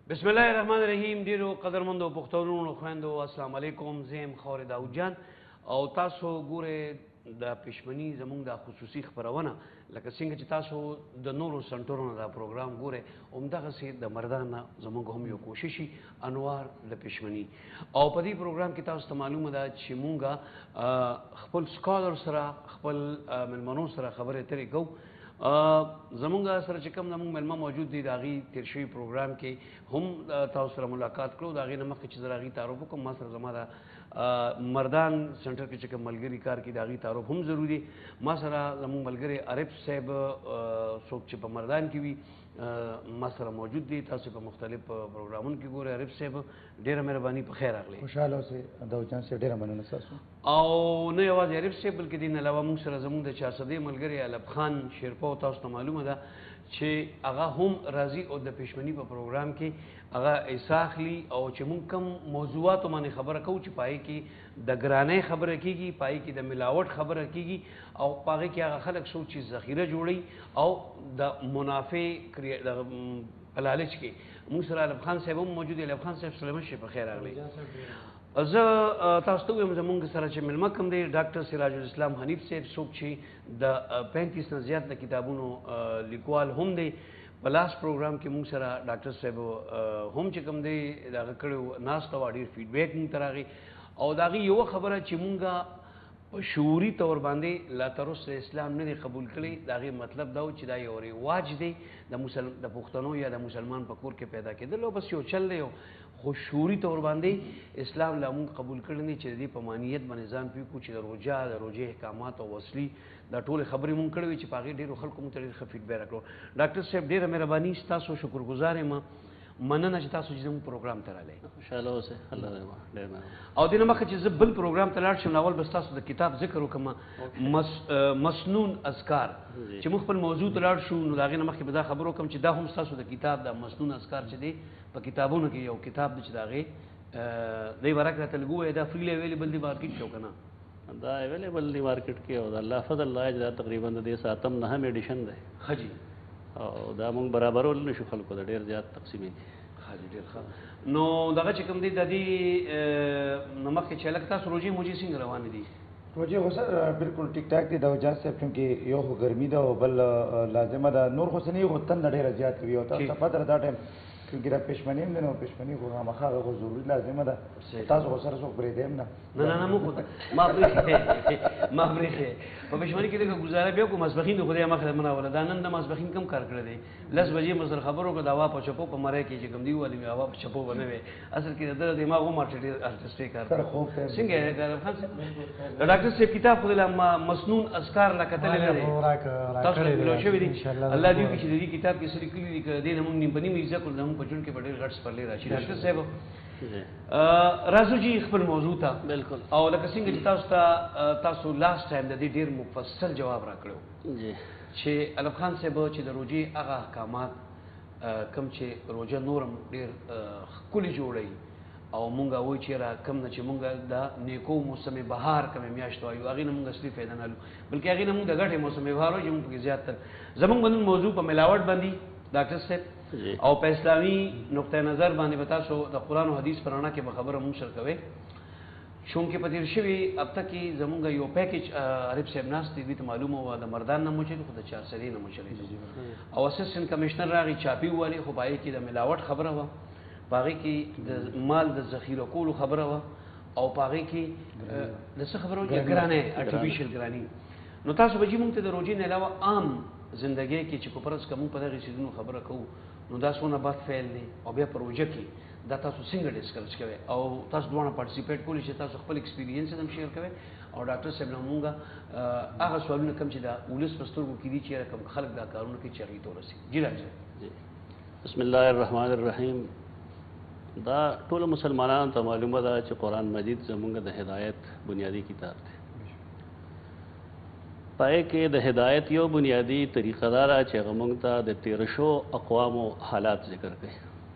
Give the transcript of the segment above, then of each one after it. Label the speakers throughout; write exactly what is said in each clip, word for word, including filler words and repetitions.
Speaker 1: بسم الله الرحمن الرحیم. ډیرو قدرمندو پښتنو خويندو السلام علیکم. زم خور داود جان او تاسو ګوره د پښمنی زمونږ د خصوصي خبرونه لکه څنګه چې تاسو د نورو سنټرونو دا پروګرام ګوره همدغه سي د مردان زمونږ هم یو کوششي انوار د پښمنی او په دې پروګرام کې تاسو ته معلومه ده چې مونږه خپل سکالر سره خپل ملمنو سره خبرې اترې کوو. زمونږ سره چې کوم زمونږ ملما موجود دي د هغې تېر شوي پروګرام کې هم تاسو سره ملاقات کړو. د هغې نه مخکې چې زه د هغې تعارف وکړم، ما سره زما د مردان سنټر کې چې کوم ملګري کار کوي د هغې تعارف هم ضروري. ما سره زمونږ ملګری عارف صاحب څوک چې په مردان کې وي ما سره موجود دي. تاسو په مختلف پروګرامونو کې ګورئ. عارف صاحب ډېره مهرباني، په خیر راغلی.
Speaker 2: خوشحاله اوسئ داود جان صاحب، ډېره مننه ستاسو.
Speaker 1: او نه یوازې عارف صاحب بلکې دې نه علاوه موږ سره زموږ د چارسدې ملګری علب خان شیرپا تاسو ته معلومه ده چې هغه هم راځي او د پښمنی په پروګرام کې هغه حصه اخلي او چې موږ کوم موضوعاتو باندې خبره کوو چې پای کې د ګرانۍ خبره کېږي، پای کې د ملاوټ خبره کېږي او په هغې کې هغه خلک څوک چې ذخیره جوړوي او د منافع په لالچ کې. موږ سره علب خان صاحب هم موجود دی. علب خان صاحب سلامت شي، په خیر راغلی. زه تاسو ته ووایم زمونږ سره چې مېلمه کوم دی ډاکټر سراج الاسلام حنیف صاحب، څوک چې د پینتیس نه زیات د کتابونو لیکوال هم دی. په لاس پروګرام کې موږ سره ډاکټر صاحب هم چې کوم دی د هغه کړی ناسته وه، ډېر فیډبیک موږ ته راغی او د هغې یوه خبره چې مونږ په شعوري طور باندې لا تر اوسه اسلام نه دی قبول کړی. د هغې مطلب دا و چې دا یو رواج دی د د پښتنو یا د مسلمان په کور کې پیدا کېدل او بس یو چل دی. خو شعوري طور باندې اسلام لا مونږ قبول کړی دی چې د دې په مانیت باندې ځان پوه کړو چې د روژه د روژې احکامات او وصلي دا ټولې خبرې مونږ کړې وې چې په هغې ډېرو خلکو مونږ ته ډېر ښه فیډبیک راکړو. ډاکټر صاحب ډېره مهرباني، ستاسو شکرګزار یم، مننه چې تاسو چې زموږ پروګرام ته راغلی.
Speaker 3: خوشحاله اوسئ. الله دې ډېر مننه.
Speaker 1: او دې نه مخکې چې زه بل پروګرام ته لاړ شم نو اول به ستاسو د کتاب ذکر وکړم، مسنون اذکار چې موږ خپل موضوع ته لاړ شو نو د هغې نه مخکې به دا خبر وکړم چې دا هم ستاسو د کتاب د مسنون اذکار چې دی په کتابونو کې یو کتاب دی چې د هغې دی به راکړه ته لږ ووایه دا فریلی اویلیبل دی مارکیټ کې او که نه؟
Speaker 3: دا اویلیبل دی مارکیټ کې او د الله فضل الله چې دا تقریبا د دې ساتم نهم ایډیشن دی.
Speaker 1: ښه جي.
Speaker 3: او دا موږ برابرول نه شو خلکو ته، ډېر زیات تقسیمې دي.
Speaker 1: ښه جي، ډېر ښه. نو دغه چې کوم دی د دې نه مخکې چې هلکه تاسو روژې موجې څنګه روانې دي؟
Speaker 2: روژې خو سر بالکل ټیک ټاک دي داود جان صاحب، چونکې یو خو ګرمي ده او بل لازمه ده، نور خو څه نه وي خو تنده ډېره زیاته وي او تاسو ته پته ده دا ټایم چونکې دا پښمني هم دی نو پښمني خو خامخا هغه خو ضروري لازمه ده. تاسو خو سره څوک پرېږدی هم نه.
Speaker 1: نه نه نه موږ خو ما پرېښې ما پرېښې په پښمني کې لږه ګزاره بیا وکړو. ماسپښین د خدای مخې ته راوله دا نن د ماسپښین کم کار کړی دی. لس بجې مو سره خبر وکړو د هوا په چپو په مرۍ کې چې کوم دی وویل هوا په چپو به نه وی. اصل کې د ده دماغ هم ارټسټۍ کار کوي. څنګه یې خان صاحب د ډاکټر صاحب کتاب خو د مسنون اذکار لا کتلی نه دی تاسو ته ملو شوي دي. الله دې وکړي چې د دې کتاب کې څه لیکلي دي که دې نه مونږ نیم په نیم ایزه کړو زموږ په ژوند کې به ډېر غټ سپرلی راشي. ډاکټر صاحب راځو جي خپل موضوع ته. بالکل. او لکه څنګه چې تاسو ته تاسو لاست ټایم د دې ډېر مفصل جواب راکړو چې علب خان صاحب چې د روژې هغه احکامات کوم چې روژه نورم ډېر ښکلې جوړوي او مونږ وایو چې را کوم نه چې مونږ د نیکو موسم بهار کومې میاشت وایو هغې نه مونږ اصلي فایده نه لرو بلکې هغې نه مونږ د ګټې موسم بهار وایو چې مونږ پکې زیات تر زمونږ به نن موضوع په ملاوټ باندې ډاکټر صاحب او په اسلامي نقطه نظر باندې به تاسو د قرآن او حدیث په رڼا کې به خبره مونږ سره کوئ. چونکې په تېر شوي هفته کې زمونږ یو پیکیج عارف صاحب ناست دی، دوی ته معلومه وه د مردان نه مو چلی خو د چارسدې نه مو چلی او اسسټنټ کمیشنر راغی چاپي ووالې خو په هغې کې د ملاوټ خبره وه، په هغې کې د مال د ذخیره کولو خبره وه او په هغې کې د څه خبره وه چې ګرانۍ ارټیفیشل ګراني. نو تاسو به جي مونږ ته د روژې نه علاوه عام زندګۍ کې چې په فرض که مونږ په دغې څیزونو خبره کوو نو دا څونه بد فعل دی او بیا په روژه کې دا تاسو څنګه ډسکرچ کوئ او تاسو دواړه پارټیسپیټ کولی چې تاسو خپل ایکسپیرینس هم شیر کوئ او ډاکټر صاحب نه مونږ هغه سوالونه کوم چې د ولس په سترګو کې دي چې کوم خلک دا کارونه کوي چې هغې ته ورسېږي. جي ډاکټر صاحب.
Speaker 3: بسم الله الرحمن الرحیم. دا ټولو مسلمانانو ته معلومه ده چې قرآن مجید زمونږ د هدایت بنیادی کتاب دی. پای کې د هدایت یو بنیادی طریقه دا ده چې هغه موږ ته د تېره شو اقوامو حالات ذکر کوي.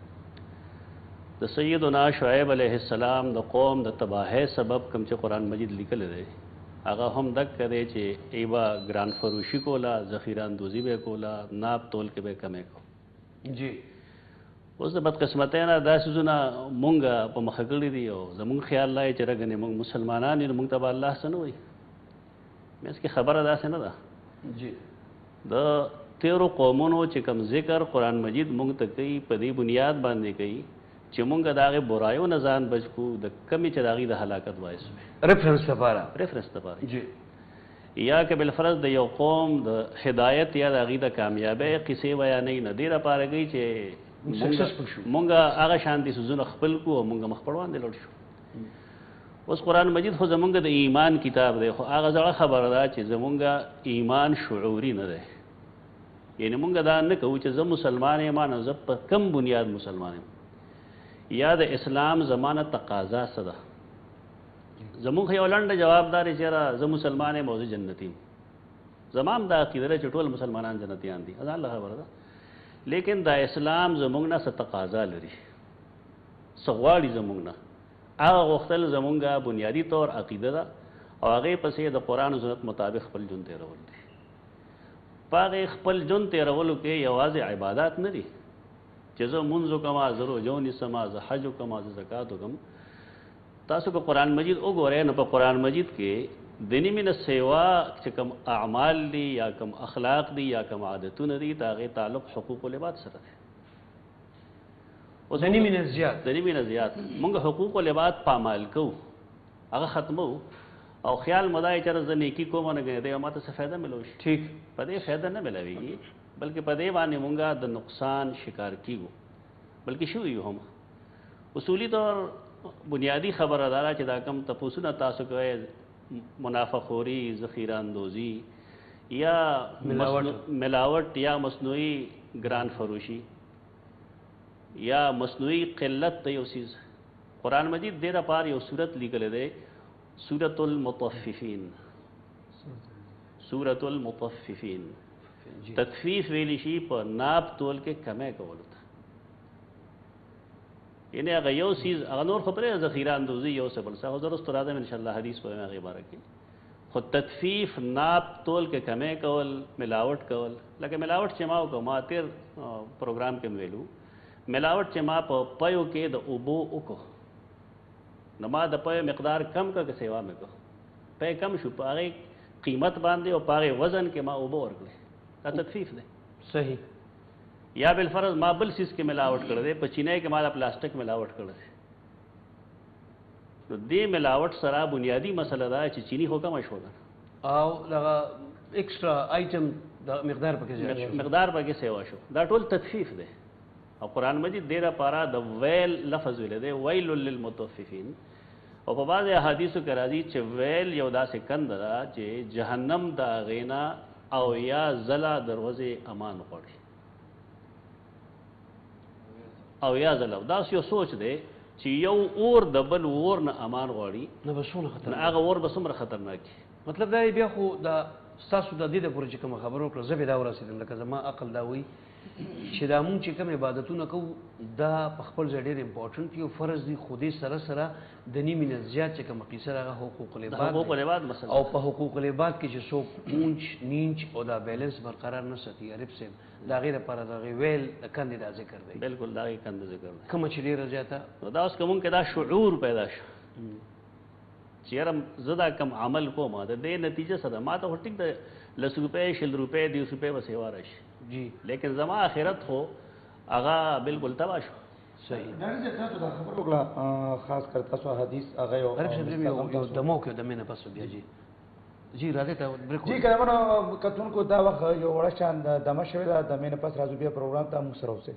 Speaker 3: د سیدنا شعیب علیه السلام د قوم د تباهۍ سبب کوم چې قرآن مجید لیکلی دی هغه هم دقه دی چې ای به ګران فروشي کوله، ذخیره اندوزي به یې کوله، ناب تول کې به یې کمی کو.
Speaker 1: جی
Speaker 3: اوس د بدقسمتۍ نه دا څیزونه مونږ په مخه کړي دي او زمونږ خیال لای چې رګنې مونږ مسلمانان یو مونږ ته به الله څه نه وایي مینس کې خبره داسې نه ده
Speaker 1: جی
Speaker 3: د تیرو قومونو چې کوم ذکر قرآن مجید مونږ ته کوي په دې بنیاد باندې کوي چې مونږ د هغې برایو نه ځان بچ کړو د کمې چې د هغې د هلاکت باعث وي
Speaker 1: ریفرنس لپاره
Speaker 3: ریفرنس لپاره
Speaker 1: جی
Speaker 3: یا که بالفرض د یو قوم د هدایت یا د هغې د کامیابۍ قصې بیانوي نه دې لپاره کوي چې
Speaker 1: سکسسفل شو
Speaker 3: مونږ هغه شانتي څیزونه خپل کړو او مونږ مخ پر وړاندې لاړ شو اوس قرآن مجید خو زمونږ د ایمان کتاب دی خو هغه زړه خبره ده چې زمونږ ایمان شعوري نه دی یعنی مونږ دا نه کوو چې زه مسلمان یم نو زه په کم بنیاد مسلمان یم یا د اسلام زمانه تقاضا څه ده زمونږ یو لنډه جواب دا دی چې زه مسلمان یم او زه جنتي یم زما هم دا عقیده ده چې ټول مسلمانان جنتیان دي ځان له خبره ده لیکن دا اسلام زمونږ نه څه تقاضا لري څه غواړي زمونږ نه هغه غوښتل زمونږ بنیادي طور عقیده ده او هغې پسې د قرآن و سنت مطابق خپل ژوند تېرول دي په هغې خپل ژوند تېرولو کې یوازې عبادات نه دي چې زه مونځ وکړم زه روژه ونیسم زه حج وکړم زه زکات وکړم تاسو که قرآن مجید وګورئ نو په قرآن مجید کې د نیمې نه سیوا چې کوم اعمال دي یا کوم اخلاق دي یا کوم عادتونه دي د هغې تعلق حقوق العباد سره دی
Speaker 1: د نیمې نه زیات
Speaker 3: د نیمې نه زیات مونږ حقوق العباد پامال کوو هغه ختمو او خیال مو دا چې چېرې زه نیکي کوم نه ګڼې دی او ما ته څه فایده میلوي شي
Speaker 1: ٹھیک
Speaker 3: په دې فایده نه میلاویږي بلکې په دې باندې مونږ د نقصان شکار کیږو بلکې شو یو هم اصولی طور بنیادی خبره دا ده چې دا کم تپوسونه تاسو کوئ منافقخوري ذخیره اندوزی یا ملاوٹ یا مصنوعی گران فروشی یا مصنوعی قلت ته یو څیز قرآن مجید دې دپاره یو صورت لیکلی دی سورة المطففین سورة المطففین تطفیف ویلی شي په ناب تول کې کمی کولو ته یعنی هغه یو څیز هغه نور خو پرې ذخیره اندوزي یو څه بل څه خو زه وروسته راځم انشاءالله حدیث به مې هغې باره کې خو تطفیف ناپ تول کې کمی کول ملاوټ کول لکه ملاوټ چې ما وکړو ما تېر پروګرام کې مې ویلو ملاوټ چې ما په پیو کې د اوبو وکړو نو ما د پیو مقدار کم کړ که سیوا مې کړو پی کم شو په هغې قیمت باندې او په هغې وزن کې ما اوبه ورکړې دا تطفیف دی
Speaker 1: صحیح
Speaker 3: یا بالفرض ما بل سیز کې ملاوټ کړی دی په چینی کې ما د پلاسټک ملاوټ کړی دی نو دې ملاوټ سره بنیادی مسله ده چې چینی خو کمه شوه
Speaker 1: او دغه ایکسټرا آیټم د مقدار پکې زیات شو
Speaker 3: مقدار پکې سیوا شو دا ټول تطفیف دی او قرآن مجید دې دپاره د ویل لفظ ویلی دی ویل للمطففین او په بعضې احادیثو کې راځي چې ویل یو داسې کنده ده چې جهنم د هغې نه او یا ځله دروازې امان غواړي او یا ځله دا یو سوچ دی چې یو اور د بل اور نه امان غواړي
Speaker 1: نه به څومره
Speaker 3: نو
Speaker 1: خطر
Speaker 3: هغه اور به څومره خطرناک
Speaker 1: مطلب دا بیا خو دا ستاسو د دې دپورې چې کومه خبره وکړه زه بې دا ورسېدم لکه زما عقل دا وایي چې دا مونږ چې کوم عبادتونه کوو دا په خپل ځای ډېر امپورټنټ دي او فرض دي خو دې سره سره د نیمې نه زیات چې کومه قیصه هغه حقوق العباد
Speaker 3: حقوق العباد مسله
Speaker 1: او په حقوق العباد کې چې څوک اونچ نیچ او دا بیلنس برقرار نه ساتي عرب صاحب د هغې دپاره د هغې ویل د کندې دا ذکر دی
Speaker 3: بالکل دا یې کنده ذکر دی
Speaker 1: کومه چې ډېره زیاته
Speaker 3: نو دا اوس که مونږ کې دا شعور پیدا شو چې یاره زه دا کم عمل کوم د دې نتیجه څه ده ما ته خو ټیک ده لس روپۍ شل روپۍ دیوس روپۍ به سیوا راشي
Speaker 1: جی
Speaker 3: لیکن زما آخرت خو هغه بالکل تباه شو
Speaker 1: صحیح
Speaker 2: ډاکټر صاحب تاسو دا خبر وکړه خاص کر تاسو حدیث هغه یو
Speaker 1: عرب صاحب یو یو دمو کې د مینه پس بیا جی جی راځي ته بریک
Speaker 2: جی کله کتونکو دا وخت یو وړه شان د دمه شوی دا د مینه پس راځو بیا پروګرام ته موږ سره اوسئ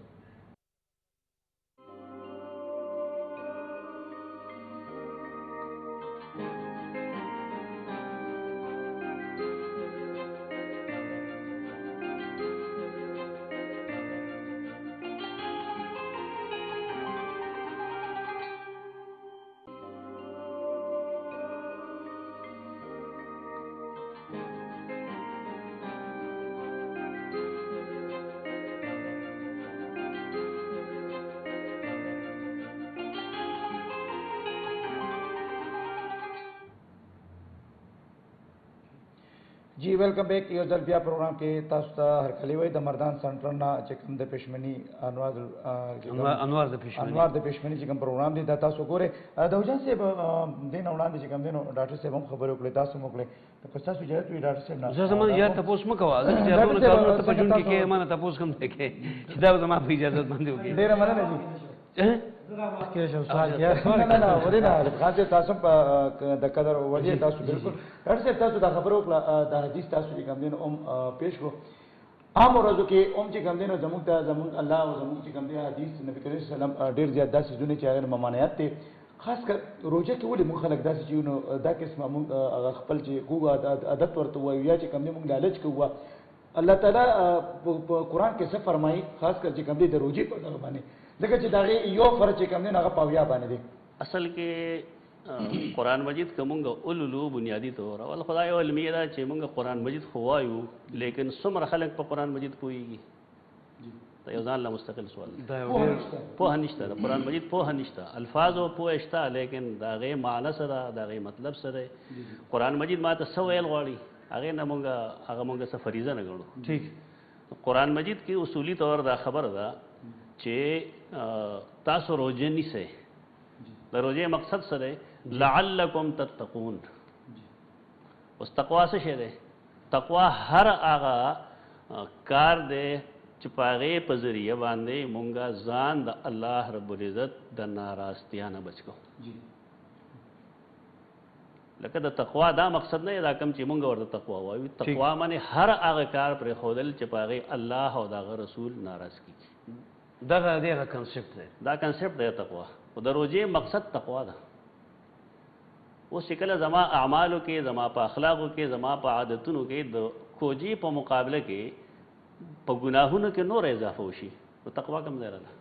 Speaker 2: جی ویلکم بیک یو ځل بیا پروګرام کې تاسو ته هرکلی وای د مردان سنټر نه چې کوم د پښمني انوار
Speaker 1: انوار د پښمني
Speaker 2: انوار د پښمني چې کوم پروګرام دی دا تاسو ګوره د وجان صاحب دین وړاندې چې کوم دینو ډاکټر صاحب هم خبرې وکړې تاسو مو کړې په تاسو جوړ وی ډاکټر صاحب نه
Speaker 1: زه زما یا تاسو مکوا زه چې تاسو کارونه ته پجون کې ما نه تاسو کوم ته کې چې دا زما په اجازه باندې وکړي
Speaker 2: ډیر مننه جی
Speaker 4: کې شو سوال یا
Speaker 2: نه نه نه ورینه خاصه تاسو په د قدر وجه تاسو بالکل ډاکټر صاحب تاسو دا خبرو کړه د حدیث تاسو چې کوم دین اوم پیش کو عام ورځو کې اوم چې کوم دین زموږ ته زموږ الله او زموږ چې کوم دین حدیث نبی کریم صلی الله علیه وسلم ډیر زیات داسې دونه چې هغه ممانعت دي خاص کر روزه کې ولې مخ خلک داسې چې نو دا قسمه موږ خپل چې کوه عادت ورته وایو یا چې کوم دین موږ لالچ کوو الله تعالی په قران کې څه فرمایي خاص کر چې کوم دین د روزي په اړه باندې لکه چې دا یو فرض چې کوم دین هغه پاویا باندې دی
Speaker 3: اصل کې قرآن مجید که مونږ اولولو بنیادی طور اول خدای علمي دا چې مونږ قرآن مجید خو وایو لیکن څومره خلک په قرآن مجید پوهېږي دا یو ځان له مستقل سوال دی پوهه نشته د قرآن مجید پوهه نشته الفاظ او پوهه شته لیکن د هغې معنی سره د هغې مطلب سره قرآن مجید ما ته څه ویل غواړي هغې نه مونږ هغه مونږ څه فریضه نه ګڼو ټیک قرآن مجید کې اصولي طور دا خبره ده چې تاسو روزه نیسئ د روزې مقصد سره لعلکم تتقون اوس تقوا څه شی دی تقوا هر هغه کار دی چې په هغې په ذریعه باندې مونږه ځان د الله رب العزت د ناراضتیا نه بچ کړو لکه د تقوا دا مقصد نه دا کوم چې مونږ ورته تقوا وایو تقوا معنې هر هغه کار پرېښودل چې په هغې الله او د هغه رسول ناراض کېږي
Speaker 1: دغه دغه کنسپټ دی
Speaker 3: دا کنسپټ دی تقوا او د روزې مقصد تقوا ده اوس چې کله زما اعمالو کې زما په اخلاقو کې زما په عادتونو کې د کوجي په مقابله کې په ګناهونو کې نور اضافه وشي نو تقوا کم ځای ده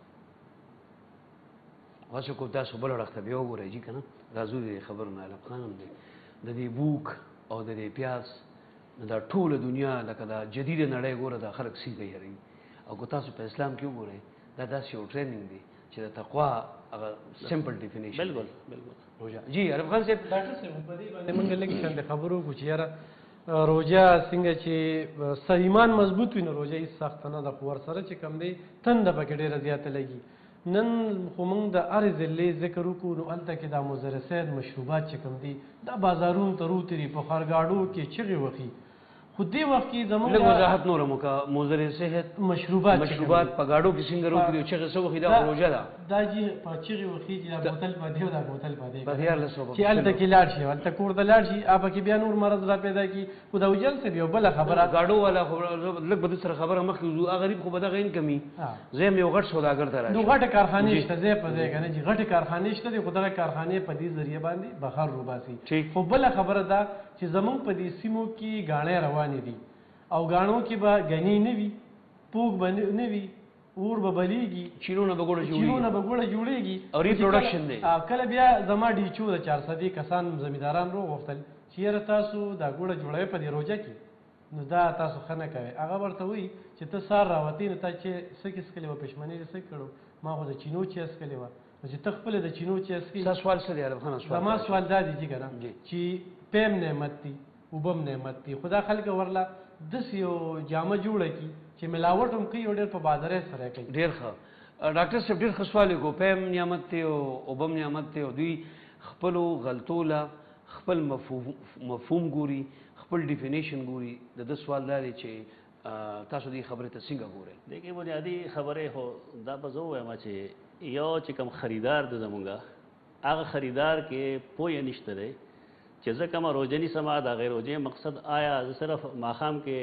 Speaker 1: واسه کو تاسو بل وخت بیا وګورئ چې کنه راځو دې خبر نه علم خانم دی د دې بوک او د دې پیاز دا ټوله دنیا لکه دا جدید نړۍ ګوره دا خلک سی کوي هري او کو تاسو په اسلام کې وګورئ دا داسې یو ټریننګ دی چې د تقوا هغه سمپل ډیفینیشن
Speaker 3: بالکل بالکل
Speaker 1: روزه جی عرب خان صاحب
Speaker 4: ډاکټر صاحب په دې باندې موږ لږ څنګه خبرو کو چې یاره روزه څنګه چې صحیح ایمان مضبوط وي نو روزه هیڅ سخت نه د قوت سره چې کم دی تنده پکې ډېره زیاته لګي نن خو موږ د هرې ضلعې ذکر وکړو نو هلته کې دا مضرسید مشروبات چې کوم دي دا بازارونو ته روتري په خارګاډو کې چغې وخي خو دې وخت کې زموږ
Speaker 1: لږ وضاحت نور مو کا مضر صحت
Speaker 4: مشروبات
Speaker 1: مشروبات په گاډو کې څنګه روکړي چې څه وخت دا روزه ده
Speaker 4: دا جی په چغې وخي چې دا بوتل په دیو دا بوتل په دی
Speaker 1: په دیار له سبب
Speaker 4: چې هلته کې لاړ شي هلته کور ته لاړ شي هغه کې بیا نور مرض را پیدا کی خو دا وجل څه یو بله خبره
Speaker 1: گاډو والا لږ به سره خبره مخکې وځو غریب خو به دغه ان کمی زم یو غټ سوداګر ته راشي
Speaker 4: نو غټه کارخانه شته ځای په ځای کنه چې غټه کارخانه شته د خدای کارخانه په دې ذریعہ باندې بهر روباسي خو بله خبره ده چې زمونږ په دې سیمو کې غاڼې روانې دي او غاڼو کې به غنی نه وي پوک به نه وي اور به بلیږي
Speaker 1: چینونه به ګوړه جوړیږي
Speaker 4: چینونه به ګوړه جوړیږي
Speaker 1: او ریپروډکشن دی
Speaker 4: کله بیا زما ډیچو د چار سدي کسان زمینداران رو غوښتل چې یاره تاسو دا ګوړه جوړوي په دې روزه کې نو دا تاسو ښه نه کوئ هغه ورته وایي چې ته سهار راوتې نو تا چې څه کې څکلې وه پښمنۍ دې څه کړو ما خو د چینو چې څکلې وه نو چې ته خپله د چینو چې څکې
Speaker 1: ستا سوال څه دی عرب خان سوال
Speaker 4: زما سوال دا دی چې که نه چې پیم نعمت دی اوبم نعمت دی خو دا خلک ورله داسې یو جامه جوړه کړي چې ملاوټ هم کوي او ډېر په بازارۍ سره کوي
Speaker 1: ډېر ښه ډاکټر صاحب ډېر ښه سوال یې کو پیم نعمت دی او اوبم نعمت دی او دوی خپلو غلطو له خپل مفهوم ګوري خپل ډیفینیشن ګوري د ده سوال دا دی چې تاسو دې خبرې ته څنګه ګورئ
Speaker 3: دیکھئے بنیادي خبرې خو دا به زه ووایم چې یو چې کوم خریدار دی زمونږه هغه خریدار کې پوهه نشته دی چې زه کومه روزه نیسم د هغې روزې مقصد آیا زه صرف ماښام کې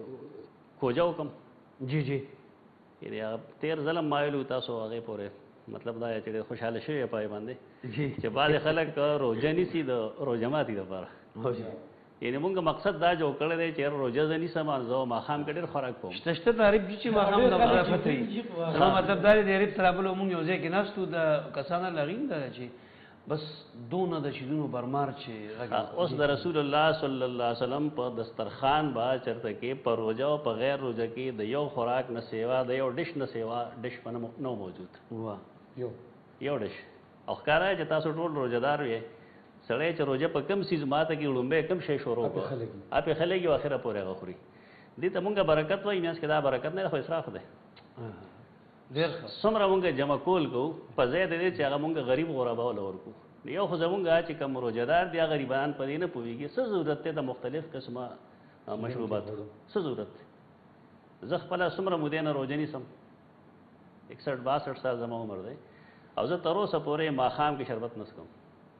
Speaker 3: کوجه وکړم
Speaker 1: جی جی
Speaker 3: یعنې هغه تېر ظلم مایلو تاسو هغې پورې مطلب دا چې ډېر خوشحاله شوي پای باندې چې بعضې خلک روزه نیسي د روژه ماتي دپاره یعنې مونږ مقصد دا جوړ کړی دی چې روزه زه نیسم زه ماښام کې ډېر خوراک کوم
Speaker 1: شته شته تعریف دي چې ماښام د مغرفت وي زما مطلب دا دی د غریب سره بل مونږ یو ځای کې ناستو د کسانو لغین دا چې بس دونه د شیدونو برمار چې
Speaker 3: اوس د رسول الله صلی الله علیه وسلم په دسترخوان به چېرته کې په روژه او په غیر روژه کې د یو خوراک نه سیوا د یو ډش نه سیوا ډش په نه موجود
Speaker 1: واه
Speaker 2: یو
Speaker 3: یو ډش او ښکاره چې تاسو ټول روژهدار وئ سړی چې روژه په کم سیز ماته کې وړومبی کم شی شروع کړو اپې خلکي او اخره پورې هغه خوري دې ته مونږ برکت وایي میانځ کې دا برکت نه دی خو اسراف دی
Speaker 1: ډېر
Speaker 3: څومره مونږ جمع کول کوو په ځای د دې چې هغه مونږ غریب غرباو له ورکو یو خو زمونږ چې کوم روژهدار دي هغه غریبان په دې نه پوهېږي څه ضرورت دی د مختلف قسمه مشروباتو څه ضرورت دی زه خپله څومره مودې نه روژه نیسم اکسઠ باسઠ سال زما عمر دی او زه تر اوسه پورې ماښام کې شربت نه څښم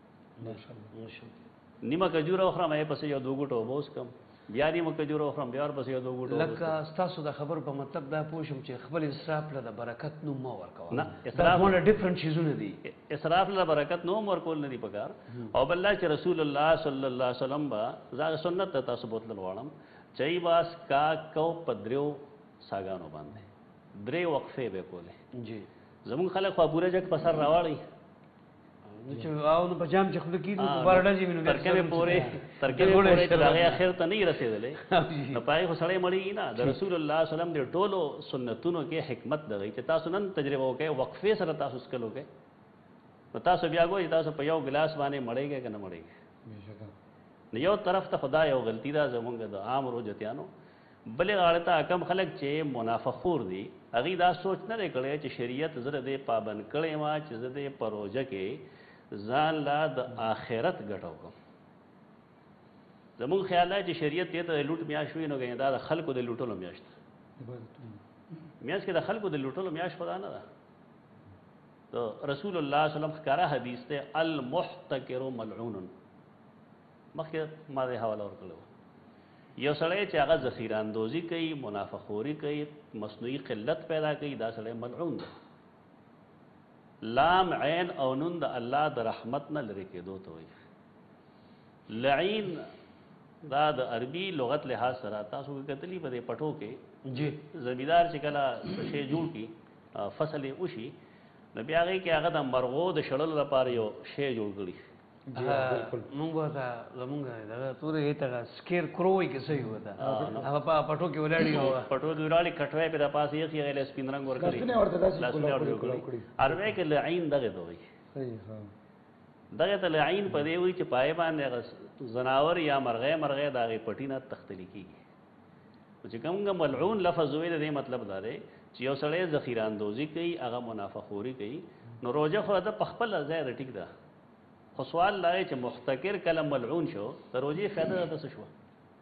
Speaker 3: نیمه کجوره وخورم ای پسې یو دوه ګوټه اوبه وڅښم بیا نیمه کجوره وخورم بیا ورپسې یو دوه ګوټه اوبه
Speaker 1: لکه ستاسو د خبرو په مطلب دا پوه شم چې خپل اسراف له د برکت نوم مه ورکوه
Speaker 3: نه
Speaker 1: اسراف ډېر ډفرنټ چیزونه دي
Speaker 3: اسراف له برکت نوم ورکول نه دي پکار او بل چې رسول الله صلی الله علیه وسلم با زاغ سنت ته تاسو بوتل غواړم چای باس کا کو پدریو ساګانو باندې درې وقفې به کولې
Speaker 1: جی
Speaker 3: زمون خلک خو پوره جګ پسر راوړي
Speaker 1: نو چې او نو بجام چې خپل کیدو په بار ډځي وینو
Speaker 3: ترکه پورې ترکه پورې چې هغه اخر ته نه رسیدلې نو پای خو سړی مړی نه د رسول الله صلی الله علیه وسلم د ټولو سنتونو کې حکمت دغې چې تاسو نن تجربه وکړئ وقفې سره تاسو سکل وکړئ نو تاسو بیا ګورئ تاسو په یو ګلاس باندې مړیږئ که نه مړیږئ نو یو طرف ته خدا یو غلطي ده زمونږ د عام روجتیانو بلې غاړې ته کم خلک چې منافقور دي هغوی دا سوچ نه دی کړی چې شریعت زه د دې پابند کړی ما چې زه د په روژه کې ځان لا د آخرت ګټه وکړم زمونږ خیال دی چې شریعت دې ته د لوټ میاشت وي نو ګنې دا د خلکو د لوټلو میاشت ده میاشت کې د خلکو د لوټلو میاشت خو دا نه ده د رسول الله صلی الله علیه وسلم ښکاره حدیث دی المحتکر ملعون مخکې ما دې حواله ورکړی و یو سړی چې هغه ذخیره اندوزي کوي منافقوري کوي مصنوعي قلت پیدا کوي دا سړی ملعون دی لام عین او نون د الله د رحمت نه لرې کېدو ته وایي لعین دا د عربي لغت لحاظ سره تاسو کتلی په دې پټو کې
Speaker 1: جی
Speaker 3: زمیدار چې کله شی جوړ کړي فصل یې وشي نو بیا هغې کې هغه د مرغو د شړلو لپاره یو شی جوړ کړي
Speaker 1: مونږ ورته زمونږ دغه تورې ته سکیر کرو وایي که څه وي ورته هغه په پټو کې ولاړي
Speaker 3: پټو کې ولاړي کټوی پې د پاسې ایښي هغې له سپین رنګ ورکړي لاسونه ورته جوړ کړي عربی کې لعین دغې ته وایي دغې ته لعین په دې وایي چې پای باندې هغه ځناور یا مرغۍ مرغۍ د هغې پټي نه تختلي کېږي چې کوم ملعون لفظ وایي د دې مطلب دا دی چې یو سړی ذخیره اندوزي کوي هغه منافقوري کوي نو روژه خو ده په خپل ځای ده ټیک ده خو سوال دا دی چې محتکر کله ملعون شو د روژې فایده درته څه شوه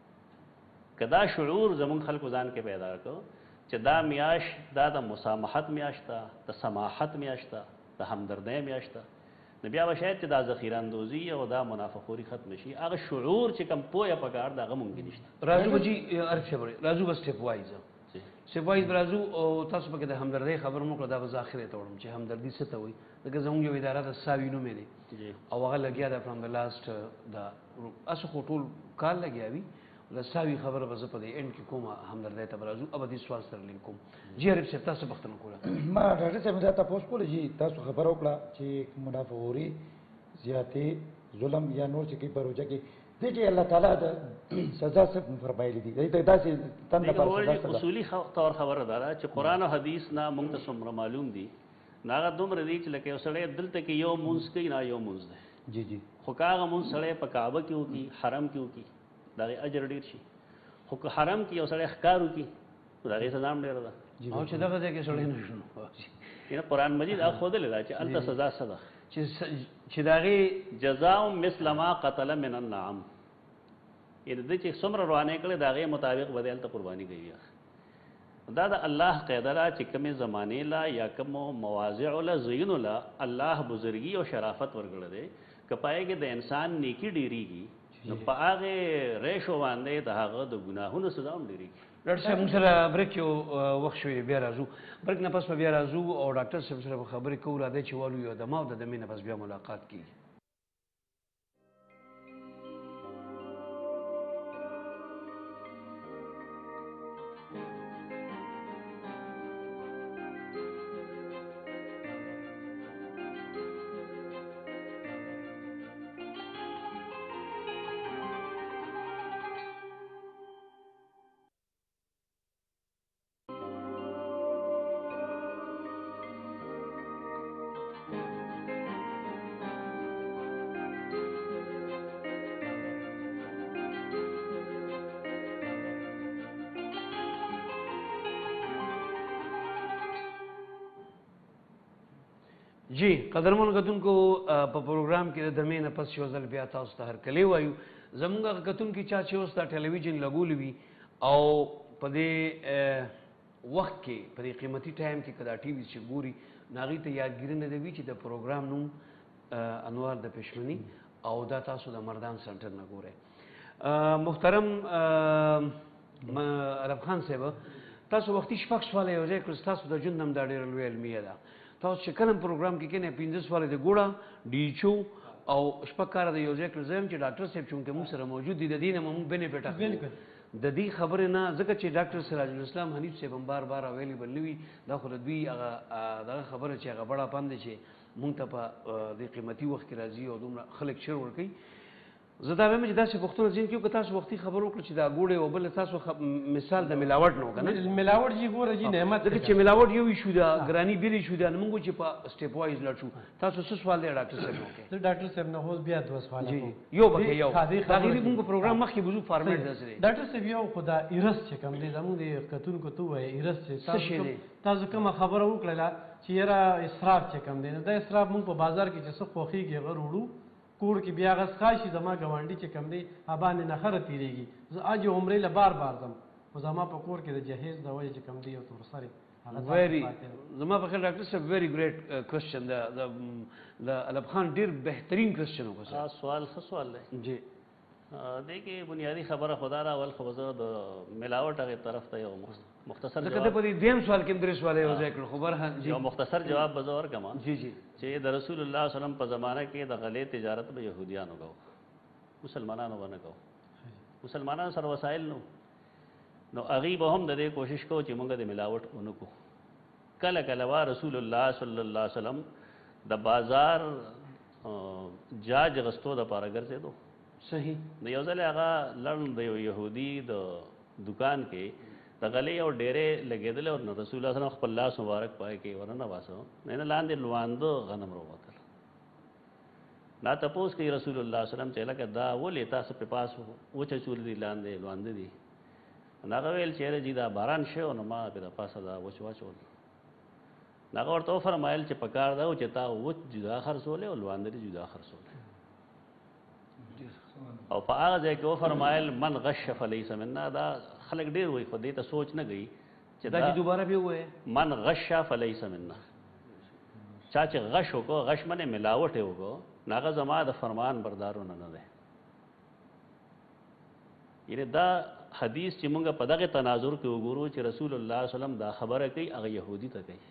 Speaker 3: که دا شعور زمونږ خلکو ځان کې پیدا کړو چې دا میاشت دا د مسامحت میاشت ده د سماحت میاشت ده د همدردۍ میاشت ده نو بیا به شاید چې دا ذخیره اندوزي او دا منافقوري ختم شي هغه شعور چې کوم پویه پکار د هغه مونږ کې نشته
Speaker 1: راځو به جي عرف صبر راځو به سټپ وایز سټپ وایز راځو او تاسو پکې د همدردۍ خبر مو کړه دا به ذاخره ته وړم چې همدردي څه ته وایي لکه زموږ یو اداره د ساوي نومې دی او هغه لګیا ده فرام د لاست دا اسو خو ټول کال لګیا وي د ساوي خبره به زه په دې اینډ کې کوم همدردۍ ته به راځو اب دې سوال سره لینک کوم جی عرب صاحب تاسو بختنه کوله
Speaker 2: ما ډاکټر صاحب دا تاسو کوله جی تاسو خبر وکړه چې منافقوري زیاتې ظلم یا نور چې کې پروژه کې دې کې الله تعالی د سزا څخه فرمایلی دي دا داسې تند پر سزا
Speaker 3: اصولي طور خبره ده چې قران او حدیث نه موږ ته څومره معلوم دي ناغه دومره دي چې لکه سړی دلته کې یو مونږ کوي نه یو مونږ ده
Speaker 2: جی جی
Speaker 3: خو کاغه مونږ سړی په کعبه کې وکي حرم کې وکي دا اجر ډیر شي خو که حرم کې یو سړی ښکار وکي دا غي سزا هم ډیره ده
Speaker 1: او چې دغه ځای کې سړی نه شنو
Speaker 3: ینه قران مجید اخ خود لیدا چې الته سزا صدا
Speaker 1: چې چې داغي
Speaker 3: جزاء مثل ما قتل من النعم یعنی د چې څومره روانه کړي داغه مطابق بدل ته قرباني کوي دا د الله قاعده لا چې کومه زمانه لا یا کوم مواضع لا زین لا الله بزرګي او شرافت ورګړه دي کپای کې د انسان نیکی ډیریږي نو په هغه ریشو باندې د هغه د ګناهونو سزا هم ډیریږي
Speaker 1: ډاکټر صاحب موږ سره بریک یو وخت شوی بیا راځو بریک نه پس بیا راځو او ډاکټر صاحب سره خبرې کوو راځي چې والو یو د ما او د مینه پس بیا ملاقات کیږي جی قدرمن کتونکو په پروګرام کې د دمې نه پس یو ځل بیا تاسو ته هرکلی وایو زمونږ هغه کتونکي چا چې اوس دا ټلویزیون لګولی وي او په دې وخت کې په دې قیمتي ټایم کې که دا ټي وي چې ګوري نو هغوی ته یادګیري نه ده وي چې د پروګرام نوم انوار د پشمني او دا تاسو د مردان سنټر نه ګورئ. محترم عرب خان صاحب تاسو وختي شپږ سواله یو ځای کړل ستاسو د ژوند هم دا ډېره لویه علمیه ده. تاسو چې کله پروګرام کې کینې پنځه سواله د ګوړه ډیچو او شپږ کاره د یو ځای کړل زه هم چې ډاکټر صاحب چونکې موږ سره موجود دي د دې نه موږ بینفټ اخلو د دې خبرې نه ځکه چې ډاکټر سراج الاسلام حنیف صاحب هم بار بار اویلیبل نه وي دا خو د دوی هغه دغه خبره چې هغه بړه پند دی چې مونږ ته په دې قیمتي وخت کې راځي او دومره خلک شعر ورکوي. زه دا وایم چې داسې پوښتنه ځین کې که تاسو وختي خبر وکړو چې دا ګوړې او بل تاسو مثال د ملاوټ نه و که نه
Speaker 4: ملاوټ جي ګوره جي نعمت
Speaker 1: ځکه چې ملاوټ یو ایشو ده ګراني بل ایشو ده نو موږ چې په سټیپ وایز لاړ شو تاسو څه سوال دی ډاکټر صاحب وکړئ.
Speaker 4: زه ډاکټر صاحب نه اوس بیا دوه سوال
Speaker 1: جی یو به یو دا غیر موږ پروګرام مخکې وضو فارمیټ داسې
Speaker 4: ډاکټر صاحب یو خدا ایرس چې کوم دی زموږ د کتونکو ته وایي ایرس چې تاسو تاسو کومه خبره وکړله چې یاره اسراف چې کوم دی نو دا اسراف موږ په بازار کې چې څه خوښېږي هغه وړو کور کې بیا هغه څښا شي زما ګاونډي چې کوم دی ابانې نخره تېرېږي زه اج عمرې له بار بار ځم خو زما په کور کې د جهیز د وجې چې کوم دی یو تور سرې
Speaker 1: ویری زما په خیال ډاکټر صاحب ویری ګریټ کوېسچن د الب خان ډېر بهترین کوېسچن وکړه.
Speaker 3: سوال ښه سوال دی.
Speaker 1: جی
Speaker 3: دیکھیے بنیادی خبره خدا را اول خو زه د ملاوټ هغې طرف ته یو مختصر
Speaker 1: ځکه ته په دې دویم سوال کې هم درې سواله یو ځای کړو خو برحال
Speaker 3: یو مختصر جواب به زه ورکړم
Speaker 1: جی جی
Speaker 3: چې د رسول الله صلی الله علیه وسلم په زمانه کې د غلې تجارت به یهودیانو کوو مسلمانانو به نه کوو مسلمانانو سره وسایل نو نو هغوی به هم د دې کوشش کوو چې موږ د ملاوټ ونه کړو. کله کله وا رسول الله صلی الله علیه وسلم د بازار جاج غستو دپاره ګرځېدو
Speaker 1: صحیح
Speaker 3: د یو ځل هغه لړ د یو یهودي د دکان کې د غلې او ډېرې لګېدلې او رسول الله صلی الله علیه وسلم خپل لاس مبارک پای کې ورننه واسو نه لاندې لوانده غنم راووتل دا تپوس کوي رسول الله صلی الله علیه وسلم چې لکه دا ولې تاسو په پاس وچچول دي لاندې لوانده دي هغه ویل چېرې چې دا باران شوی او نو ما پې د پاسه دا وچ واچول هغه ورته وفرمایل چې په کار دا و چې تا وچ جدا خرڅولې او لوانده دي جدا خرڅولې او په هغه ځای کې وفرمایل من غش فلیس منا دا خلک ډېر وایي خو دې ته سوچ نه گئی چې
Speaker 1: دا دوباره بیا ووایه
Speaker 3: من غش فلیس منا چا چې غش وکړو غش منې ملاوټ یې وکړو نو هغه زما د فرمان بردارونه نه دی. یعنې دا حدیث چې مونږ په دغه تناظر کې وګورو چې رسول الله صلی الله علیه وسلم دا خبره کوي هغه یهودي ته کوي.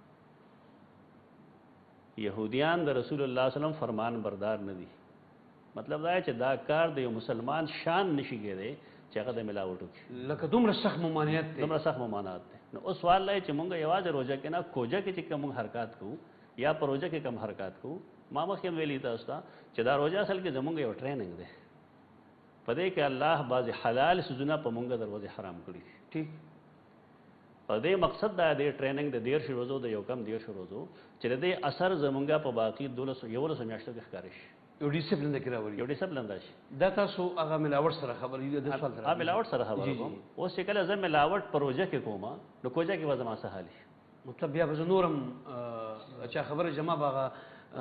Speaker 3: یهودیان د رسول الله صلی الله علیه وسلم فرمان بردار نه دي. مطلب دا چې دا کار د یو مسلمان شان نشي کېدی چې هغه د ملاوټ وکړي
Speaker 1: لکه دومره سخت ممانعت دی
Speaker 3: دومره سخت ممانعت دی. نو اوس سوال دی چې مونږ یوازې روژه کې نه کوجه کې چې کوم حرکات کوو یا په روژه کې کم حرکات کوو ما مخکې هم ویلي تاسو ته چې دا روژه اصل کې زمونږ یو ټریننګ دی په دې کې الله بعضې حلال څیزونه په مونږ دروازې حرام کړي دي. ټیک په دې مقصد دا دی ټریننګ د دېرشو ورځو د یو کم دېرشو ورځو چې د دې اثر زمونږ په باقي دولسو یولسو میاشتو کې ښکاره شي
Speaker 1: یو ډیسپلین د کې راولي
Speaker 3: یو ډیسپلین راشي.
Speaker 1: دا تاسو هغه ملاوټ سره خبرې د سوال سره
Speaker 3: ملاوټ سره خبرې کوم اوس چې کله زه ملاوټ پروژه کې کوم نو کوجه کې به زما څه حالي
Speaker 1: مطلب بیا به زه نورم چا خبره جمع به هغه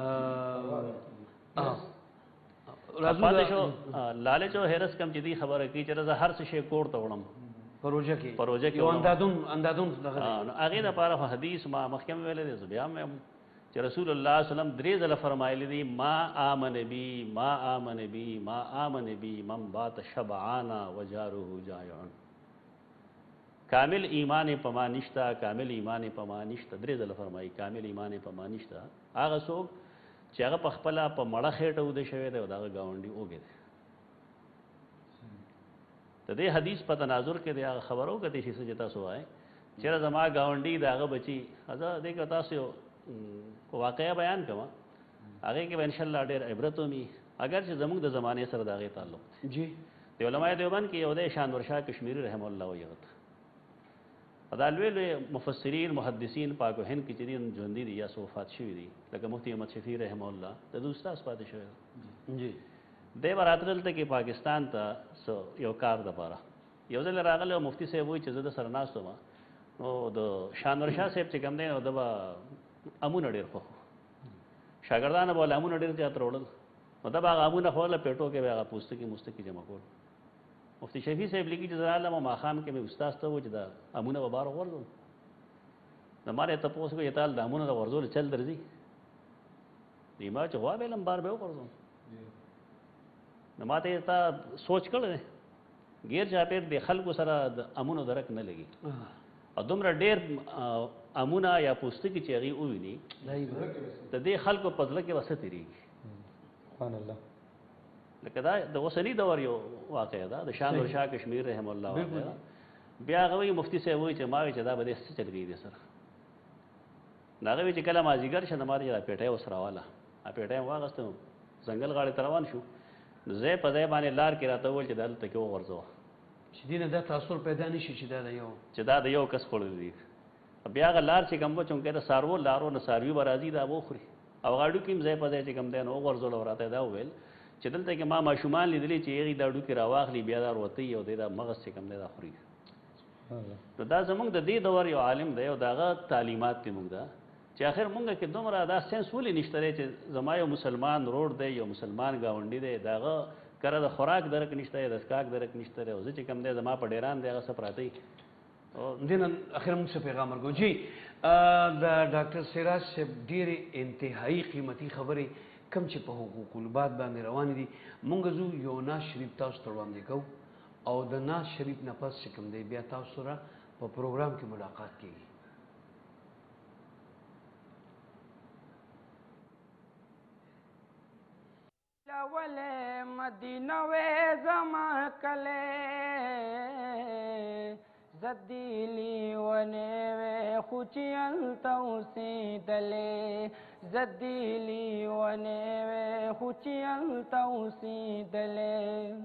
Speaker 3: پاتې شو لالچ او حرس کم چې دي خبره کوي چې زه هر څه شی کور ته وړم
Speaker 1: پروژه کې
Speaker 3: پروژه کې
Speaker 1: یو اندادون اندادون
Speaker 3: نو هغې دپاره حدیث ما مخکې هم ویلی دی زه بیا هم چې رسول الله صلی الله علیه وسلم درې ځله فرمایلی دي ما آمن بي ما آمن بي ما آمن بي من بات شبعانا وجاره جائع. کامل ایمان په ما نشته کامل ایمان په ما نشته درې ځله فرمایي کامل ایمان په ما نشته هغه څوک چې هغه په خپله په مړه خېټه اوده شوی دی او د هغه ګاونډي اوږې دی. د دې حدیث په تناظر کې د هغه خبره وکړئ چې څه چې تاسو وایئ چېرې زما ګاونډي د هغه بچي زه دې کې تاسو یو واقعه بیان کوم هغې کې به انشاءالله ډېر عبرت ومي اگر چې زموږ د زمانې سره د هغې تعلق
Speaker 1: جی
Speaker 3: د علماء دیوبند کې یو دی شاندور شاه کشمیري رحم الله وایي هغه ته دا لوی لوی مفسرین محدثین پاک و هند کې چې دي ژوندي دي یا څه وفات شوي دي لکه مفتي احمد شفیع رحم الله د ده استاذ پاتې شوی
Speaker 1: جی
Speaker 3: دی به راتلل دلته کې پاکستان ته څه یو کار دپاره یو ځل راغلی او مفتي صاحب وایي چې زه د سره ناست وم نو د شاندور شاه صاحب چې کوم دی نو ده به امونه ډېر خوښ شاګردانو به لامونه ډېر زیات راوړل نو دا به هغه امونه خو له پیټو کې به هغه پوستکي مستکي جمع کول. مفتي شفیع صاحب لیکي چې زه رالم او ماښام کې مې استاد ته و چې دا امونه به بار وغورځوم. نو ما یې تپوس کړو چې تال د امونه د غورځولو چل درځي؟ دی ما چې غوا ویلم بار به وغورځوم. نو ما ته تا سوچ کړی دی غیر چاپېر د خلکو سره د امونو درک نه لګي او دومره ډېر امونه یا پوستکي چې هغې وویني د دې خلکو په زړه کې به څه تېرېږي.
Speaker 2: سبحان الله.
Speaker 3: لکه دا د اوسني دور یو واقعه ده د شاندور شاه کشمیر رحم الله واقعه ده. بیا هغه وایي مفتي صاحب وایي چې ما وایي چې دا به دې څه چل کېږي دې سره. نو هغه وایي چې کله مازدیګر شه نو ما چې دا پیټۍ اوس راواله پیټۍ مې واخېسته ځنګل غاړې ته روان شو. نو ځای په ځای باندې لار کې راته وویل چې دا دلته کې وغورځوه
Speaker 1: چې دې نه دا تاثر پیدا نه شي چې دا د یو
Speaker 3: چې دا د یو کس خوړلی دي. بیا هغه لار چې کوم به چونکې د څاروو لارو نه څاروي به راځي دا به وخوري او هغه ډوکي هم ځای په ځای چې کوم دی نو وغورځول او راته دا وویل چې دلته کې ما ماشومان لیدلي چې هغې دا ډوکي راواخلي بیا دا وروتوي او دی دا مغز چې کوم دی دا خوري. نو دا زمونږ د دې دور یو عالم دی او د هغه تعلیمات دي موږ ده چې آخر مونږ کې دومره دا سینس ولې نشته دی چې زما یو مسلمان روډ دی یو مسلمان ګاونډي دی د هغه کره د خوراک درک نشته دی د څښاک درک نشته دی او زه چې کوم دی زما په ډیران دی هغه څه پراته وي.
Speaker 1: دې نن اخر موږ څه پیغام ورکوو. جی د ډاکټر سراج صاحب ډېرې انتهایي قیمتي خبرې کوم چې په حقوق العباد باندې روانې دي مونږ ځو یو ناز شریف تاسو ته وړاندې کوو او د ناز شریف نه پس چې کوم دی بیا تاسو سره په پروګرام کې ملاقات کېږي.
Speaker 5: ولے مدینہ وے زما کلے زدیلی ونے وے خوچیل توسی دلے زدیلی ونے وے خوچیل توسی دلے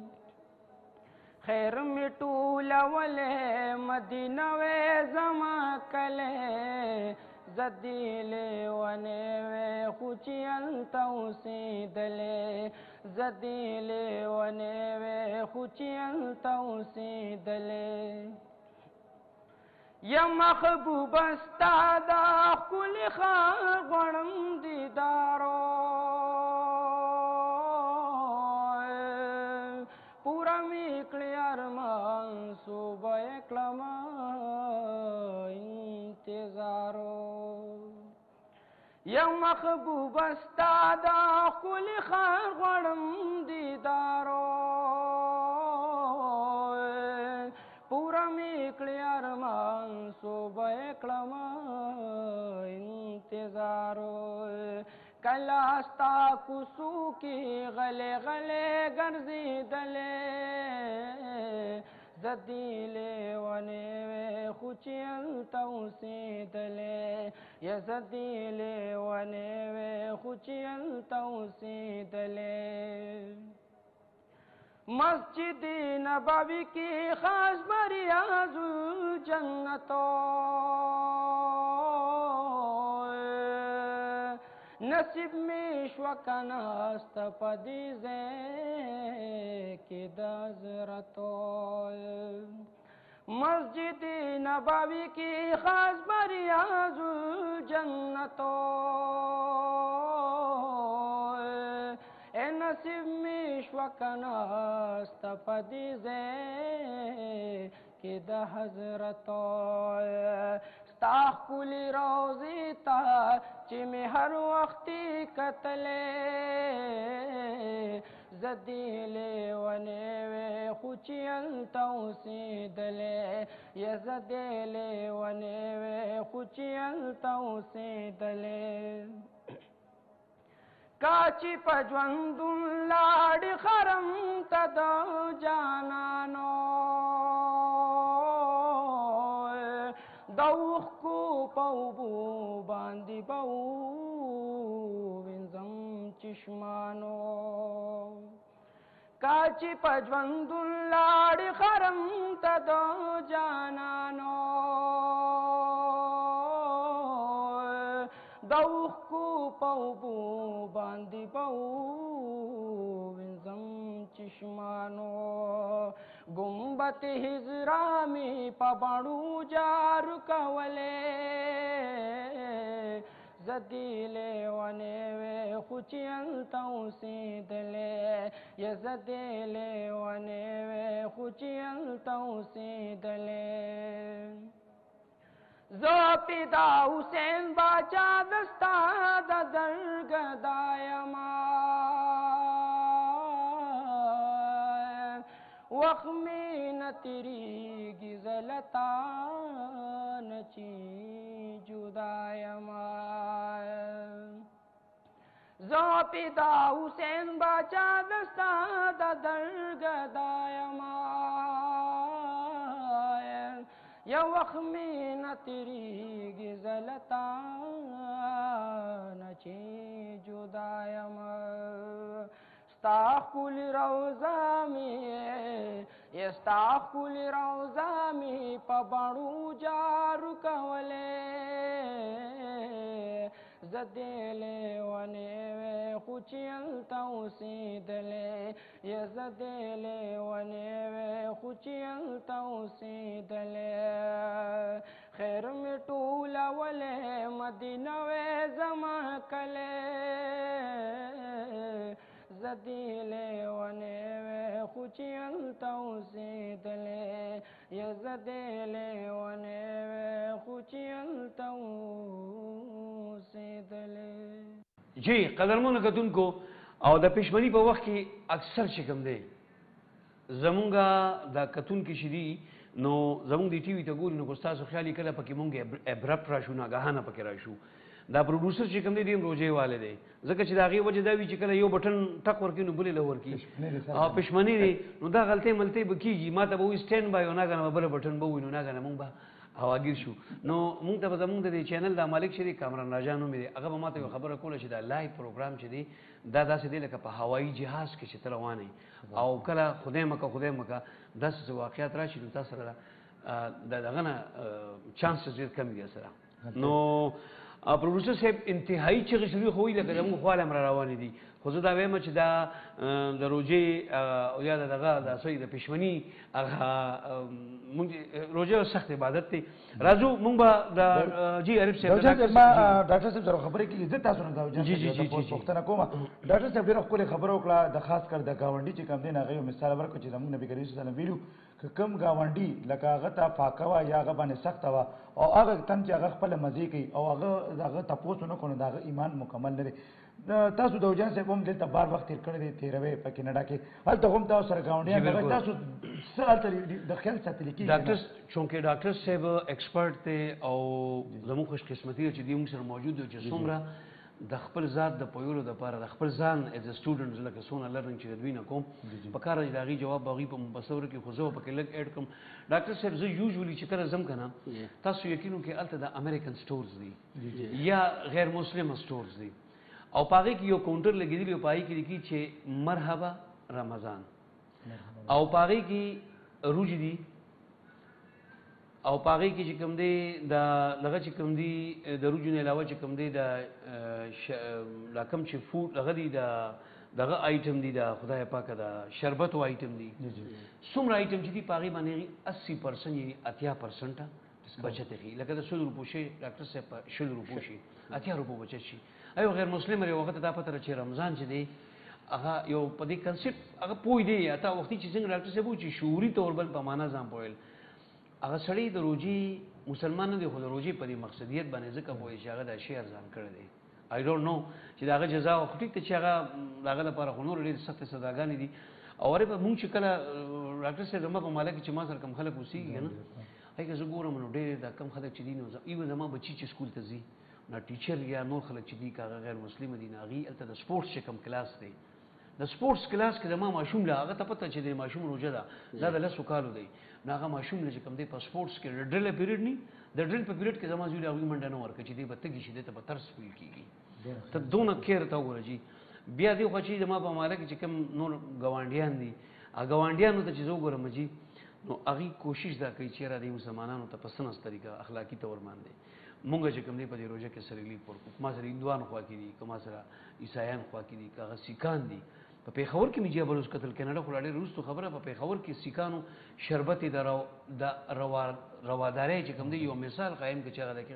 Speaker 5: خیر مٹولا ولے مدینہ وے زما کلے زدیلے ونے وے خوچیل توسی دلے زدیلے ونے وے خوچیل توسی دلے یا محبوب استادا کلی خواہ غنم دیدارو پورا میکلی ارمان صوبہ اکلمہ انتظارو یا محبوب استادا کلی خواہ غنم دیدارو پورا میکلی ارمان صوبہ اکلمہ انتظارو کلاستا کسو کی غلے غلے گرزی دلے زدیلے ونے وے خوچیل توسی دلے یا زدیلے ونے وے خوچیل توسی دلے مسجد نبوی کی خاص بریاض الجنتو نصیب میں شوکناست پدیزے کی دازرتو مسجد نبوی کی خاص بریاض الجنتو اے نصیب میں شوکناست پدیزے کی دا حضرتو ستاخ کلی روزی تا چی میں ہر وقتی قتلے زدیلے ونے وے خوچیل توسی دلے یا زدیلے ونے وے خوچیل توسی دلے کاچی پجوندن لاڑی خرم تدو جانانو دوخ کو پوبو باندی بو وینزم چشمانو کاچی پجوندن لاڑی خرم تدو جانانو دوخ کو پوبو باندی بو وینزم چشمانو گنبت حضرامی پبانو جارو کولے زدیلے ونے وے خوچیل توسیدلے یا زدیلے ونے وے خوچیل توسیدلے زو پیدا حسین باچا دستا دا درگدایما وخمی نتری گزلتا نچی جدایما زو پیدا حسین باچا دستا دا درگدایما یا وخمی نتری گزلتا نچی جدایما استاخ کل روزہ میں استاخ کل روزہ میں پبڑو جارو کولے زدیلے ونے وے خوچیل توسیدلے یا زدیلے ونے وے خوچیل توسیدلے خیر میں ٹولا ولے مدینہ وے زمان کلے زدیلے ونے وے خوچیل توسیدلے یا زدیلے ونے وے خوچیل توسیدلے.
Speaker 1: جی قدرمنو کتونکو او د پښمنۍ په وخت کې اکثر چې کوم دی زمونږ د کتونکي چې دي نو زمونږ د ټي وي ته ګوري نو خو ستاسو خیال یې کله پکې مونږ ابرپټ راشو ناګهانه پکې راشو. دا پروډوسر چې کوم دی دی روجې والی دی ځکه چې د هغې وجه دا وي چې کله یو بټن ټک ورکوي نو بلې له ورکي او پښمنۍ دی نو دا غلطۍ ملطۍ به کېږي ما ته به وایي سټینډ بای او ناګهانه به بله بټن به ووایي نو ناګهانه مونږ به هواګیر شو. نو مونږ ته به زمونږ د دې چینل دا مالک چې دی کامران راجا نوم دی هغه به ما ته یو خبره کوله چې دا لایو پروګرام چې دی دا داسې دی لکه په هوایي جهاز کې چې ته روان یې او کله خدای مکه خدای مکه داسې واقعیات راشي نو تا سره د دغه نه چانسز ډېر کم دي سره. نو پروډوسر صاحب انتهایی چغې شروع خو وي لکه زموږ خوا هم را روانې دي خو زه دا وایم چې دا د روژې او یا د دغه د سوی د پښمنۍ هغه مونږ روژه یو سخت عبادت دی. راځو مونږ به د جي عارف صاحب
Speaker 2: ما ډاکټر صاحب سره خبرې کېږي زه تاسو نه دا پوښتنه کوم. ډاکټر صاحب ډېره ښکلې خبره وکړه د خاص کر د ګاونډي چې کوم دی هغه یو مثال ورکړو چې زموږ نبي کریم صلی الله علیه وسلم ویلو که کوم ګاونډي لکه هغه ته پاکه وه یا هغه باندې سخته وه او هغه تن چې هغه خپله مزې کوي او هغه د هغه تپوس ونه کړو نو د هغه ایمان مکمل نه دی. تاسو د وجان صاحب هم دلته بار وخت تېر کړی دی تېروی په کینډا کې هلته هم تاسو سره ګاونډیان تاسو څه هلته د خیال ساتلی کېږي.
Speaker 1: ډاکټر چونکې ډاکټر صاحب ایکسپرټ دی او زموږ خوشقسمتي ده چې دوی موږ سره موجود دی چې څومره د خپل ذات د پویلو دپاره د خپل ځان ایز ا سټوډنټ لکه څونه لرنګ چې د دوی نه کوم په کار دی د هغې جواب به هغوی په مبصره کې خو زه به پکې لږ ایډ کړم. ډاکټر صاحب زه یوزولي چې کله ځم که نه تاسو یقین وکړئ هلته د امریکن سټورز دي یا غیر مسلم سټورز دي او په هغې کې یو کاونټر لګېدلي او په هغې کې لیکي چې مرحبا رمضان او په هغې کې روج دي او په هغې کې چې کوم دی د دغه چې کوم دی د روجو نه علاوه چې کوم دی د دا کوم چې فوډ هغه دی د دغه آیټم دی د خدای پاکه د شربتو آیټم دی څومره آیټم چې دي په هغې باندې هغې اسی پرسنټ یعنې اتیا پرسنټه بچت ښي لکه د سلو روپو شي ډاکټر صاحب په شلو روپو شي اتیا روپو بچت شي. ایو غیر مسلم یو وخت دا پته چې رمضان چې دی هغه یو په دې کنسپټ هغه پوه دی یا تا وختي چې څنګه ډاکټر صاحب چې شعوري طور بل په معنا ځان پوهېل هغه سړی د روجي مسلمان نه دی خو د روجي په دې مقصدیت باندې ځکه پوهېږي چې هغه دا شی ارزان کړی دی. آی ډونټ نو چې د هغه جزا خو ټیک ته چې هغه د هغه لپاره خو نور ډېرې سختې سزاګانې دي او ورې په مونږ چې کله ډاکټر صاحب زما په محله کې چې ما سره کوم خلک اوسېږي که نه هغې که زه ګورم نو ډېر دا کم خلک چې دي نو ایون زما بچي چې سکول ته ځي نو ټیچر یا نور خلک چې دي که هغه غیر مسلمه دي نو هغې هلته د سپورټس چې کوم کلاس دی د سپورټس کلاس کې زما ماشوم له هغه ته پته چې د ماشوم روژه ده دا د لسو کالو دی نو هغه ماشوم له چې کوم دی په سپورټس کې د ډرل پیریډ نه د ډرل په پیریډ کې زما زوی له هغوی منډه نه ورکړه چې دی به تږي شي دی ته به ترس فیل کېږي ته دونه کیر ته وګوره جي بیا دی خو چې زما په محله کې چې کوم نور ګاونډیان دي هغه ګاونډیانو ته چې زه وګورم جي نو هغوی کوشش دا کوي چې یاره دې مسلمانانو ته په سنس طریقه اخلاقي طور باندې مونږ چې کوم دی په دې روژه کې سره ریلیف ورکړو ما سره هندوان خوا کې دي که ما سره عیسایان خوا کې دي که هغه سیکان دي په پېښور کې مې جیا بلوز قتل کینډا خو لا ډېر وروستو خبره په پېښور کې سیکانو شربت د روادارۍ چې کوم دی یو مثال قایم کړي چې هغه دی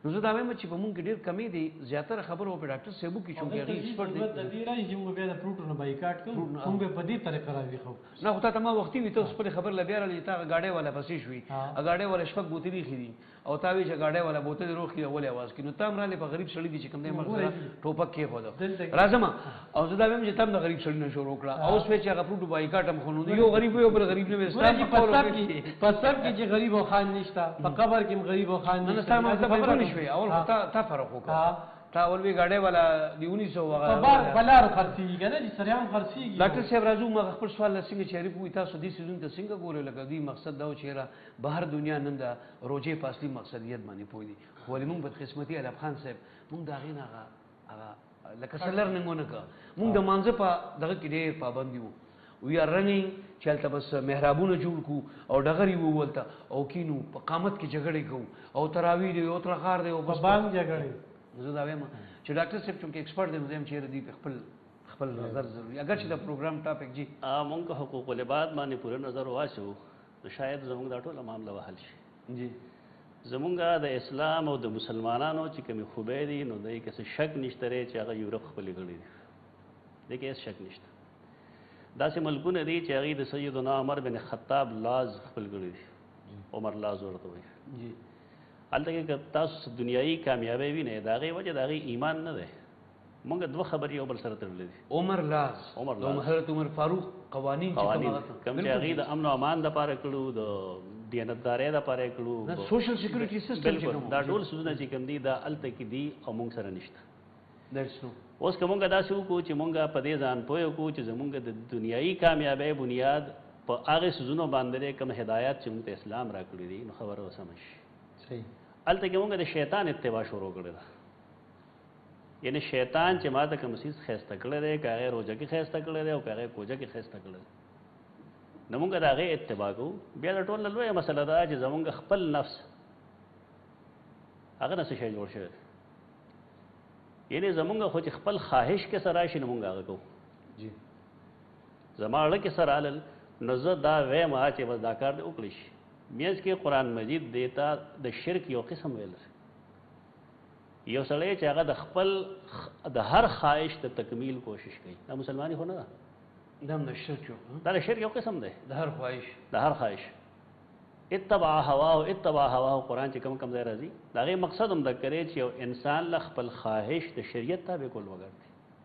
Speaker 1: نو زه دا وایم چې په مونږ کې ډېر کمی دی زیاتره خبره په ډاکټر صاحب کې چونکې هغه ایکسپرټ دی
Speaker 4: د دې راځي چې موږ بیا د پروټونو بایکاټ کوو موږ به په دې طریقه راوي خو
Speaker 1: نه خو تا ما وختي وي ته خپل خبر لا بیا راځي تا غاډي والا پسې شوي غاډي والا شپږ بوتلې خېدي او تا وی چې غاډي والا بوتل روخ کې اول आवाज کې نو تام را لې په غریب سړی دي چې کوم دې مغزره ټوپک کې خو راځم او زه دا وایم چې تام د غریب سړی نه شروع کړه او اوس چې هغه پروټو بایکاټ هم خونو یو غریب یو بل غریب نه وستام
Speaker 4: په سب کې په سب کې چې غریب او خان نشته په قبر کې غریب او خان
Speaker 1: نه سم خبره نشوي اول تا تا فرق وکړه تا اول وی غاډي والا دی اونیس سو
Speaker 4: هغه په بار بلار خرڅيږي کنه چې سریام خرڅيږي
Speaker 1: ډاکټر صاحب راځو ما خپل سوال لسنګ چې ریپو تاسو دې سيزون ته څنګه ګورې لګا دی مقصد دا چې را بهر دنیا نن دا روزه په اصلي مقصدیت باندې پوي دي خو ولې مونږ بدقسمتي علي خان صاحب مونږ دا غین هغه هغه لکه سلر نه مونږ کا مونږ د مانزه په دغه کې ډېر پابند یو وی ار رننګ چلته بس محرابونه جوړ کو او ډغری وولته او کینو په قامت کې جګړې کو او تراوی دی او ترخار دی او
Speaker 4: په بانګ جګړې
Speaker 1: زه دا وایم چې ډاکټر صاحب چې ایکسپرټ دی زم چې دی خپل خپل نظر ضروري اگر چې دا پروګرام ټاپک جی
Speaker 3: مونږ حقوق العباد باندې پوره نظر واسو شاید زموږ دا ټول معاملہ وحل شي
Speaker 1: جی
Speaker 3: زمونږ د اسلام او د مسلمانانو چې کومې خوبې دي نو دای کې څه شک نشته لري چې هغه یورپ خپل غړي دي دغه هیڅ شک نشته داسې ملکونه دي چې هغه د سیدنا عمر بن خطاب لاز خپل غړي دي عمر لاز ورته وایي
Speaker 1: جی
Speaker 3: هلته کې تاسو دنیایي کامیابی وینئ د هغې وجه د هغې ایمان نه دی مونږ دوه خبرې یو بل سره تړلې دي
Speaker 1: عمر لاز
Speaker 3: عمر لاز
Speaker 1: حضرت عمر فاروق قوانین
Speaker 3: قوانین کوم چې هغې د امن او امان دپاره کړو د دیانتدارۍ دپاره یې کړو
Speaker 1: سوشل سیکورټي سیسټم
Speaker 3: بالکل دا ټول څیزونه چې کوم دي دا هلته کې دي او مونږ سره نشته
Speaker 1: دیټس نو
Speaker 3: اوس که مونږ داسې وکړو چې مونږ په دې ځان پوه وکړو چې زمونږ د دنیایي کامیابۍ بنیاد په هغې څیزونو باندې دی کوم هدایات چې مونږ ته اسلام راکړي دي نو خبره به سمه شي
Speaker 4: صحیح
Speaker 3: هلته کې مونږ د شیطان اتباع شروع کړې ده یعنی شیطان چې ما ته کوم څیز ښایسته کړی دی که هغې روژه کې ښایسته کړی دی او که هغې کوجه کې ښایسته کړی دی نو مونږ د هغې اتباع کوو بیا د ټول نه لویه مسله ده چې زمونږ خپل نفس هغه نه څه شی جوړ شوی دی یعنی زمونږ خو چې خپل خواهش کې سره راشي نو مونږ هغه کوو
Speaker 1: جی
Speaker 3: زما اړه کې سره رالل نو زه دا وایم چې بس دا کار دې وکړی شي منځ کې قرآن مجید دیتا د شرک یو قسم ویل یو سړی چې هغه د خپل د هر خواهش د تکمیل کوشش کوي دا مسلمانی خو نه ده
Speaker 1: دا هم د شرک یو
Speaker 3: دا د شرک یو قسم دی
Speaker 1: د هر خواهش
Speaker 3: د هر خواهش اتبع هواه اتبع هواه قرآن چې کم کم ځای راځي د هغې مقصد هم دا کوي چې یو انسان له خپل خواهش د شریعت تابع کول وګرځي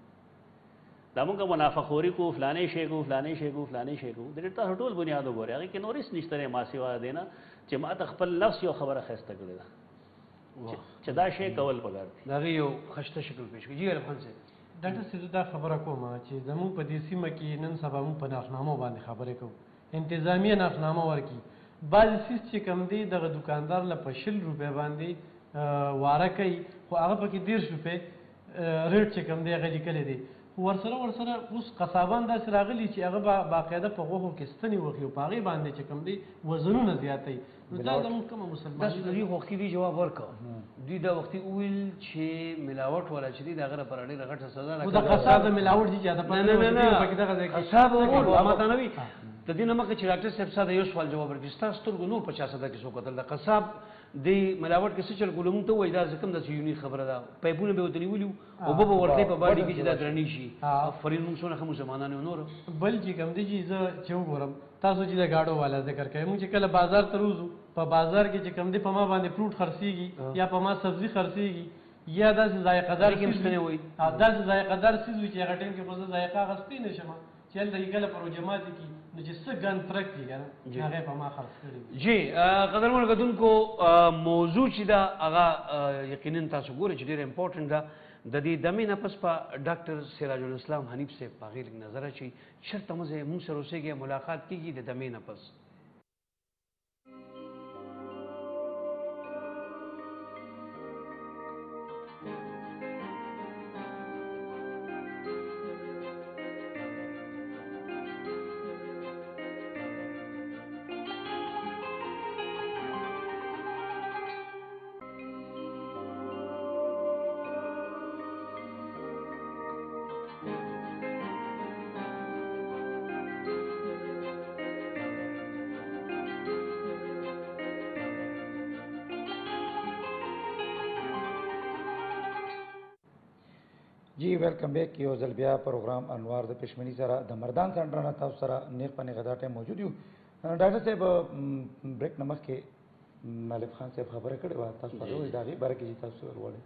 Speaker 3: دا مونږ منافقوري کو فلانې شی کو فلانې شی کو فلانې شی کو د دې ته ټول بنیاد وګورئ هغې کې نور هېڅ نشته دی ما سوا دی نه چې ما ته خپل نفس یو خبره ښایسته کړې ده چې دا شی کول پکار دی
Speaker 1: د هغې یو خشته شکل پیش کړي جی الفان صاحب
Speaker 4: ډاکټر صاحب دا خبره کوم چې زموږ په دې سیمه کې نن سبا موږ په ناخنامو باندې خبرې کوو انتظامیه ناخنامه ورکړي بعضې څیز چې کوم دی دغه دوکاندار له په شل روپۍ باندې واره کوي خو هغه پکې دېرش روپۍ ریټ چې کوم دی هغه لیکلی دی ورسره ورسره اوس قصابان داسې راغلي چې هغه به باقاعده په غوښو کې ستنې وخي او په هغې باندې چې کوم دی وزنونه زیاتوي نو دا زموږ کومه مسلمان
Speaker 1: داسې دوی وختي دی جواب ورکړه دوی دا وختي وویل چې ملاوټ والا چې دی د هغه لپاره ډېره غټه سزا ده
Speaker 4: خو د قصاب د ملاوټ دي چې هغه
Speaker 1: نه نه نه قصاب وګورو ما ته نه وي د دې نه مخکې چې ډاکټر صاحب ساده یو سوال جواب ورکړي ستاسو سترګو نور پچاس سده کې څو کتل د قصاب د ملاوټ کې څه چل کولو مونږ ته وایي دا ځکه داسې یونیک خبره ده پایپونه به ورته نیولي اوبه به ورته په باډي کې چې دا درنې شي آفرین موږ څونه ښه مسلمانان یو نور
Speaker 4: بل چې کوم دی چې زه چې وګورم تاسو چې د ګاډو والا ذکر کوئ مونږ چې کله بازار ته وځو په بازار کې چې کوم دی په ما باندې فروټ خرڅېږي یا په ما سبزي خرڅېږي یا داسې ذایقه دار داسې ذایقه دار څیز وي چې هغه ټایم کې خو زه ذایقه اخیستی نه شم چې هلته کې کله په روجمات کې نو چې څه ګن فرق دي که نه هغې په ما خرڅ کړي
Speaker 1: جی قدرمنو کتونکو موضوع چې ده هغه یقینا تاسو ګورئ چې ډېره امپورټنټ ده د دې دمې نه پس په ډاکټر سراج الاسلام حنیف صاحب په هغې لږ نظر اچوي چېرته مزه مونږ سره اوسېږي ملاقات کېږي د دمې نه پس
Speaker 2: جی ویلکم بیک یو ځل بیا پروګرام انوار د پښمني سره د مردان سنټر نه تاسو سره نیغ په نیغه دا ټایم موجود یو. ډاکټر صاحب بریک نه مخکې مالف خان صاحب خبره کړې وه، تاسو هغه د هغې باره کې چې تاسو ورغواړئ.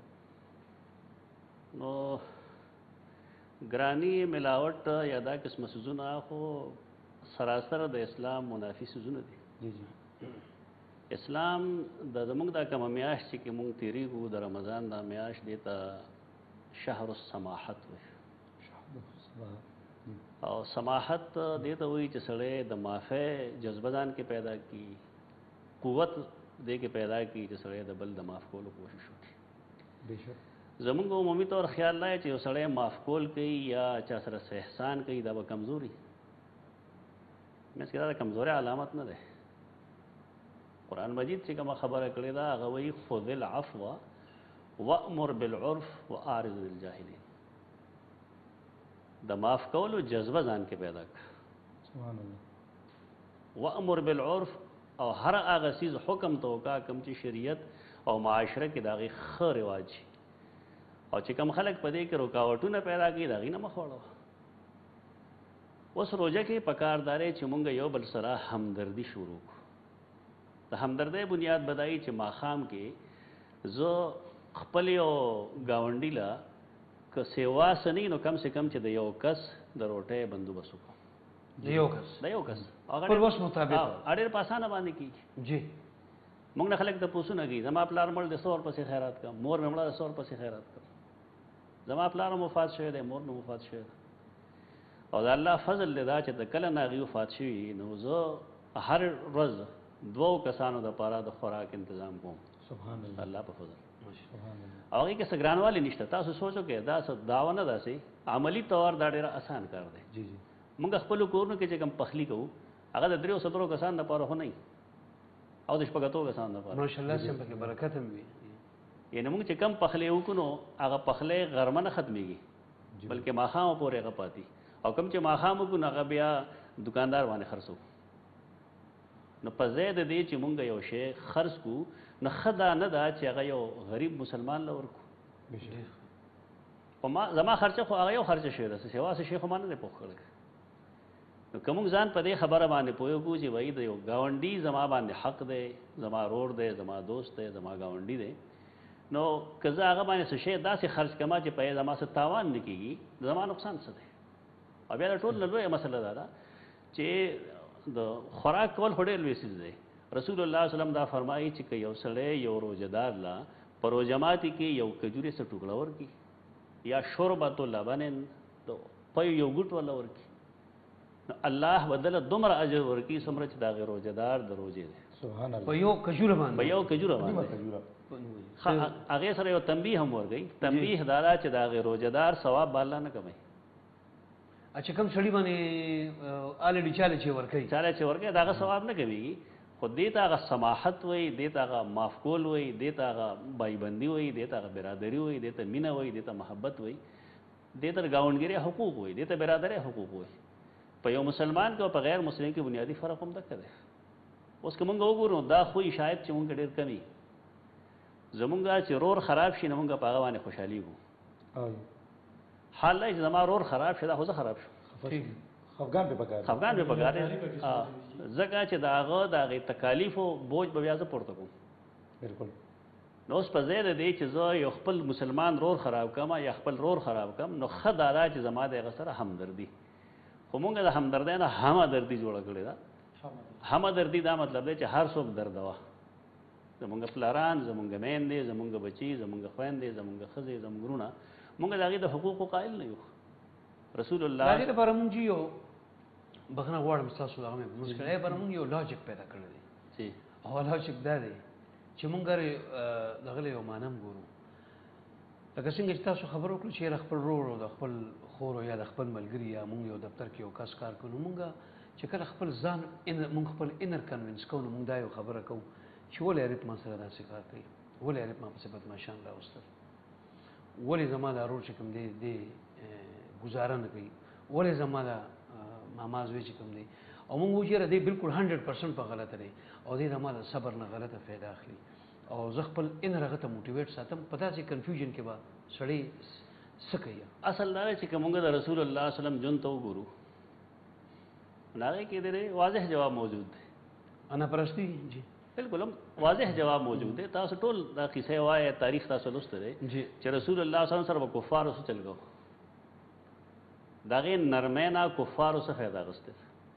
Speaker 3: نو ګرانی ملاوټ یا دا قسمه سوزونه خو سراسر د اسلام منافي سوزونه دي.
Speaker 2: جی جی
Speaker 3: اسلام د زموږ دا کومه میاشت چې کې مونږ تېرېږو د رمضان دا میاشت دې ته شهر السماحت وایي. او سماحت دې ته وایي چې سړی د معافی جذبه ځان کې پیدا کړي، قوت دې کې پیدا کړي چې سړی د بل د معاف کولو کوشش وکړي.
Speaker 2: بېشک
Speaker 3: زمونږ عمومي طور خیال دی چې یو سړی معاف کول کوي یا چا سره احسان کوي دا به کمزوري. مینس کې دا د کمزورۍ علامت نه دی. قرآن مجید چې کومه خبره کړې ده هغه وایي خذ العفو وامر بالعرف واعرض عن الجاهلین. د معاف کولو جذبه ځان کې پیدا کړه.
Speaker 2: سبحان الله.
Speaker 3: وامر بالعرف او هر هغه څیز حکم ته وکړه کوم چې شریعت او معاشره کې د هغې ښه رواج شي، او چې کوم خلک په دې کې رکاوټونه پیدا کوي د هغې نه مخ واړوه. اوس روژه کې پکار دا دی چې مونږ یو بل سره همدردي شروع کړو. د همدردۍ بنیاد بدایي چې ماښام کې زه خپل یو ګاونډي له که سیوا څه نه نو کم سے کم چې د یو کس د روټۍ بندوبست وکړم.
Speaker 1: د یو کس
Speaker 3: د یو کس
Speaker 1: خپل وس مطابق
Speaker 3: ډېر په اسانه باندې کېږي.
Speaker 1: جی
Speaker 3: موږ نه خلک د پوسونه کوي زما پلار مړ دی څو ورپسې خیرات کړم، مور مې مړه ده څو ورپسې خیرات کړم، زما پلار هم وفات شوی دی، مور مې وفات شوی ده. او د الله فضل دی دا چې د کله نه هغې وفات شوي نو زه هر ورځ دوو کسانو دپاره د خوراک انتظام کوم.
Speaker 2: سبحان الله.
Speaker 3: الله په فضل.
Speaker 2: سبحان الله.
Speaker 3: او هغې کې څه ګرانوالی نشته. تاسو سوچو کې دا څه دعوه نه داسې عملي طور دا ډېره اسان کار دی.
Speaker 2: جی جی
Speaker 3: موږ خپلو کورونو کې چې کوم پخلي کوو هغه د دریو څلورو کسانو دپاره خو نه وي او د شپږ اتو کسانو دپاره.
Speaker 1: ماشاءالله صاحب پکې برکت هم وي.
Speaker 3: یعنې موږ چې کم پخلی وکړو نو هغه پخلی غرمه نه ختمېږي بلکې ماښامه پورې هغه پاتې، او کوم چې ماښام وکړو نو هغه بیا دکاندار باندې خرڅو. نو په ځای د دې چې مونږ یو شی خرڅ کړو نو ښه دا نه ده چې هغه یو غریب مسلمان له ورکړو. په ما زما خرچه خو هغه یو خرچه شوې ده، سوا څه شی خو ما نه دی پوښ کړی. نو که مونږ ځان په دې خبره باندې پوهېږو چې وایي د یو ګاونډي زما باندې حق دی، زما رور دی، زما دوست دی، زما ګاونډي دی، نو که زه هغه باندې څه شی داسې خرڅ کړم چې په زما څه تاوان نه کېږي زما نقصان څه دی. او بیا د ټول نه لویه مسله دا ده چې د خوراک کول خو ډېر لوی څیز دی. رسول الله صلی وسلم دا فرمایي چې که یو سړی یو روژهدار له په روژه ماتي کې یو کجورې څه ټوکړه ورکړي یا شربت لبن په یو ګوټ وله ورکړي نو الله بدله دومره اجر ورکړي څومره چې د هغې روژهدار د روژې دی.
Speaker 2: سبحان الله.
Speaker 1: په یو کجوره باندې
Speaker 3: په یو کجوره باندې هغې سره یو تنبیه هم ورکوي. تنبیه دا ده چې د هغې روژهدار ثواب به الله نه کموي.
Speaker 1: اچھا کوم سړي باندې الریډي چاله چې ورکوي
Speaker 3: چاله چې ورکوي د هغه ثواب نه کمیږي، خو دې ته هغه سماحت وایي، دې ته هغه معاف کول وایي، دې ته هغه بایبندي وایي، دې ته هغه برادري وایي، دې ته مینه وایي، دې ته محبت وایي، دې ته ګاونډګرۍ حقوق وایي، دې ته برادرۍ حقوق وایي. په یو مسلمان کې او په غیر مسلم کې بنیادي فرق هم دکه دی. اوس که مونږ وګورو دا خوی شاید چې مونږ ډېر کمی زمونږ چې رور خراب شي نو مونږ په هغه باندې خوشحالېږو. حال دی چې زما رور خراب شي دا خو زه خراب شو
Speaker 2: خفګان پې پکار
Speaker 3: خفګان پې پکار دی ځکه چې د هغه د هغې تکالیفو بوج به بیا زه پورته کوم.
Speaker 2: بلکل.
Speaker 3: نو اوس په ځای د دې چې زه یو خپل مسلمان رور خراب کړم یا خپل رور خراب کړم نو ښه دا ده چې زما د هغه سره همدردي، خو مونږ د همدردۍ نه همدردي جوړه کړې ده. همدردي دا مطلب دی چې هر څوک دردوه، زمونږ پلاران، زمونږ میندې، زمونږ بچي، زمونږ خویندې، زمونږ ښځې، زمونږ وروڼه، مونږ د هغې د حقوقو قایل نه یو. رسول الله
Speaker 1: د دې لپاره مونږ یو بخښنه غواړم ستاسو دغه مې مونځ کړی لپاره مونږ یو لاجک پیدا کړی دی. او لاجک دا دی چې مونږ دغه یو معنی هم ګورو. لکه څنګه چې تاسو خبر وکړو چې خپل ورور او د خپل خور یا د خپل ملګري یا مونږ یو دفتر کې یو کس کار کوو، مونږ چې کله خپل ځان مونږ خپل انر کنوینس کوو نو مونږ دا یو خبره کوو چې ولې اریت ما سره داسې کار کوي، ولې اریت ما پسې بدماشان راوستل، ولې زما دا رور چې کوم دی دی گزاره نه کوي، ولې زما دا ماما زوی چې کوم دی او مونږ وایو چې دی بالکل هنډرډ پرسنټ په غلطه دی او دی زما د صبر نه غلطه فایده اخلي او زه خپل انر هغه ته موټیویټ ساتم. په داسې کنفیوژن کې به سړی سکیا
Speaker 3: اصل دا چې کومه د رسول الله صلی الله علیه وسلم جون ته وګورو هغه کې د واضح جواب موجود دی
Speaker 1: انا پرستی جی
Speaker 3: بالکل واضح جواب موجود دی تاسو ټول دا قصه وایي تاریخ تاسو لوسته دی
Speaker 1: جی
Speaker 3: چې رسول الله صلی الله علیه وسلم سره کفار سره چل گو داغه نرمینا کفار سره فائدہ غسته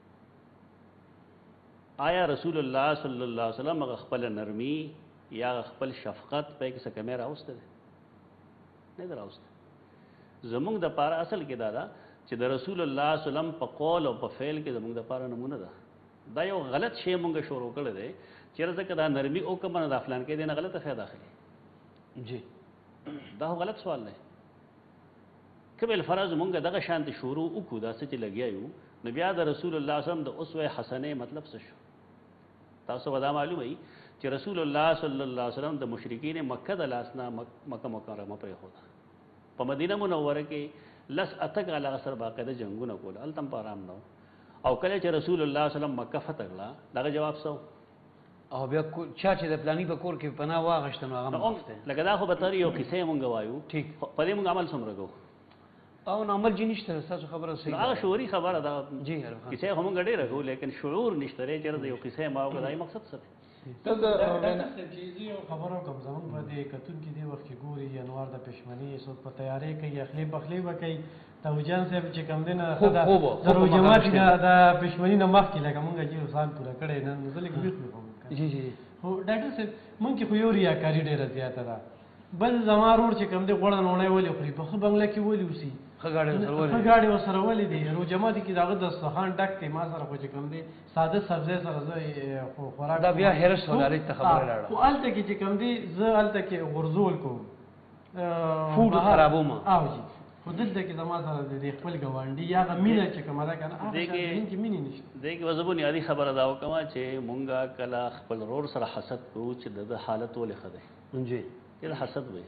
Speaker 3: آیا رسول الله صلی الله علیه وسلم خپل نرمی یا خپل شفقت په کې څه کیمرا اوسته نه دراوسته زمونږ د پاره اصل کې دا ده چې د رسول الله صلی الله علیه وسلم په قول او په فعل کې زمونږ د پاره نمونه ده دا یو غلط شی مونږ شروع کړی دی چې رزق دا نرمی او کوم نه دافلان کې دینه غلطه فائدہ اخلي
Speaker 1: جی
Speaker 3: دا غلط سوال دی کبل فرض مونږ دغه شانت شروع وکړو دا څه چې لګیایو نو بیا د رسول الله صلی الله علیه وسلم د اسوه حسنه مطلب څه شو تاسو ودا معلوم ای چې رسول الله صلی الله علیه وسلم د مشرکین مکه د لاسنا مکه مکرمه پرې خو په مدینه منوره کې لس اتک علی اثر باقاعده جنگونه کول التم پارام نو او کله چې رسول الله صلی الله علیه وسلم مکه فتح کړه دا جواب سو
Speaker 1: او بیا چا چې د پلاني په کور کې پناه واغشتن هغه مفته
Speaker 3: لکه دا خو به تر یو کیسه مونږ وایو
Speaker 1: ٹھیک
Speaker 3: په دې مونږ عمل سمره کو
Speaker 1: او عمل جی نشته تاسو خبره صحیح
Speaker 3: هغه شعوري خبره ده
Speaker 1: جی
Speaker 3: کیسه هم غډې راغو لیکن شعور نشته لري چې یو کیسه ما وکړای مقصد څه
Speaker 4: ته دا چیزي او خبرو کوم زمون په دې کتون کې دی وخت ګوري انوار د پښمنۍ سو په تیاری کوي اخلي بخلي وکي توجان صاحب چې کم دینه خدا درو جماعت د پښمنۍ نه مخ کې لکه مونږ چې وسان پورا کړي نن زه لیک ویخ
Speaker 1: جی جی
Speaker 4: هو ډاکټر صاحب مونږ کې خو یو ریاکاری ډیره زیاته ده بل زما ورور چې کم دی غوړه نونه ولې خوري په خو بنگله کې ولې وسی
Speaker 1: خګاړي سره ولې
Speaker 4: خګاړي وسره ولې دی رو جماعت کې داغه د سخان ډک کې ما سره خو چې کم دی ساده سبزی سره زه خوراک
Speaker 1: دا بیا هرس ولاري ته خبره لاړه
Speaker 4: او الته کې چې کم دی زه الته کې غرزول کوم
Speaker 1: فوډ خرابوم
Speaker 4: او جی خو دلته کې زما سره د خپل ګوانډي یا غمینه چې کومه ده کنه هغه چې مینې نشته
Speaker 3: دې کې وزبون یادي خبره دا وکما چې مونږه کله خپل رور سره حسد کوو چې د حالت ولې خده
Speaker 1: جی
Speaker 3: چې حسد وي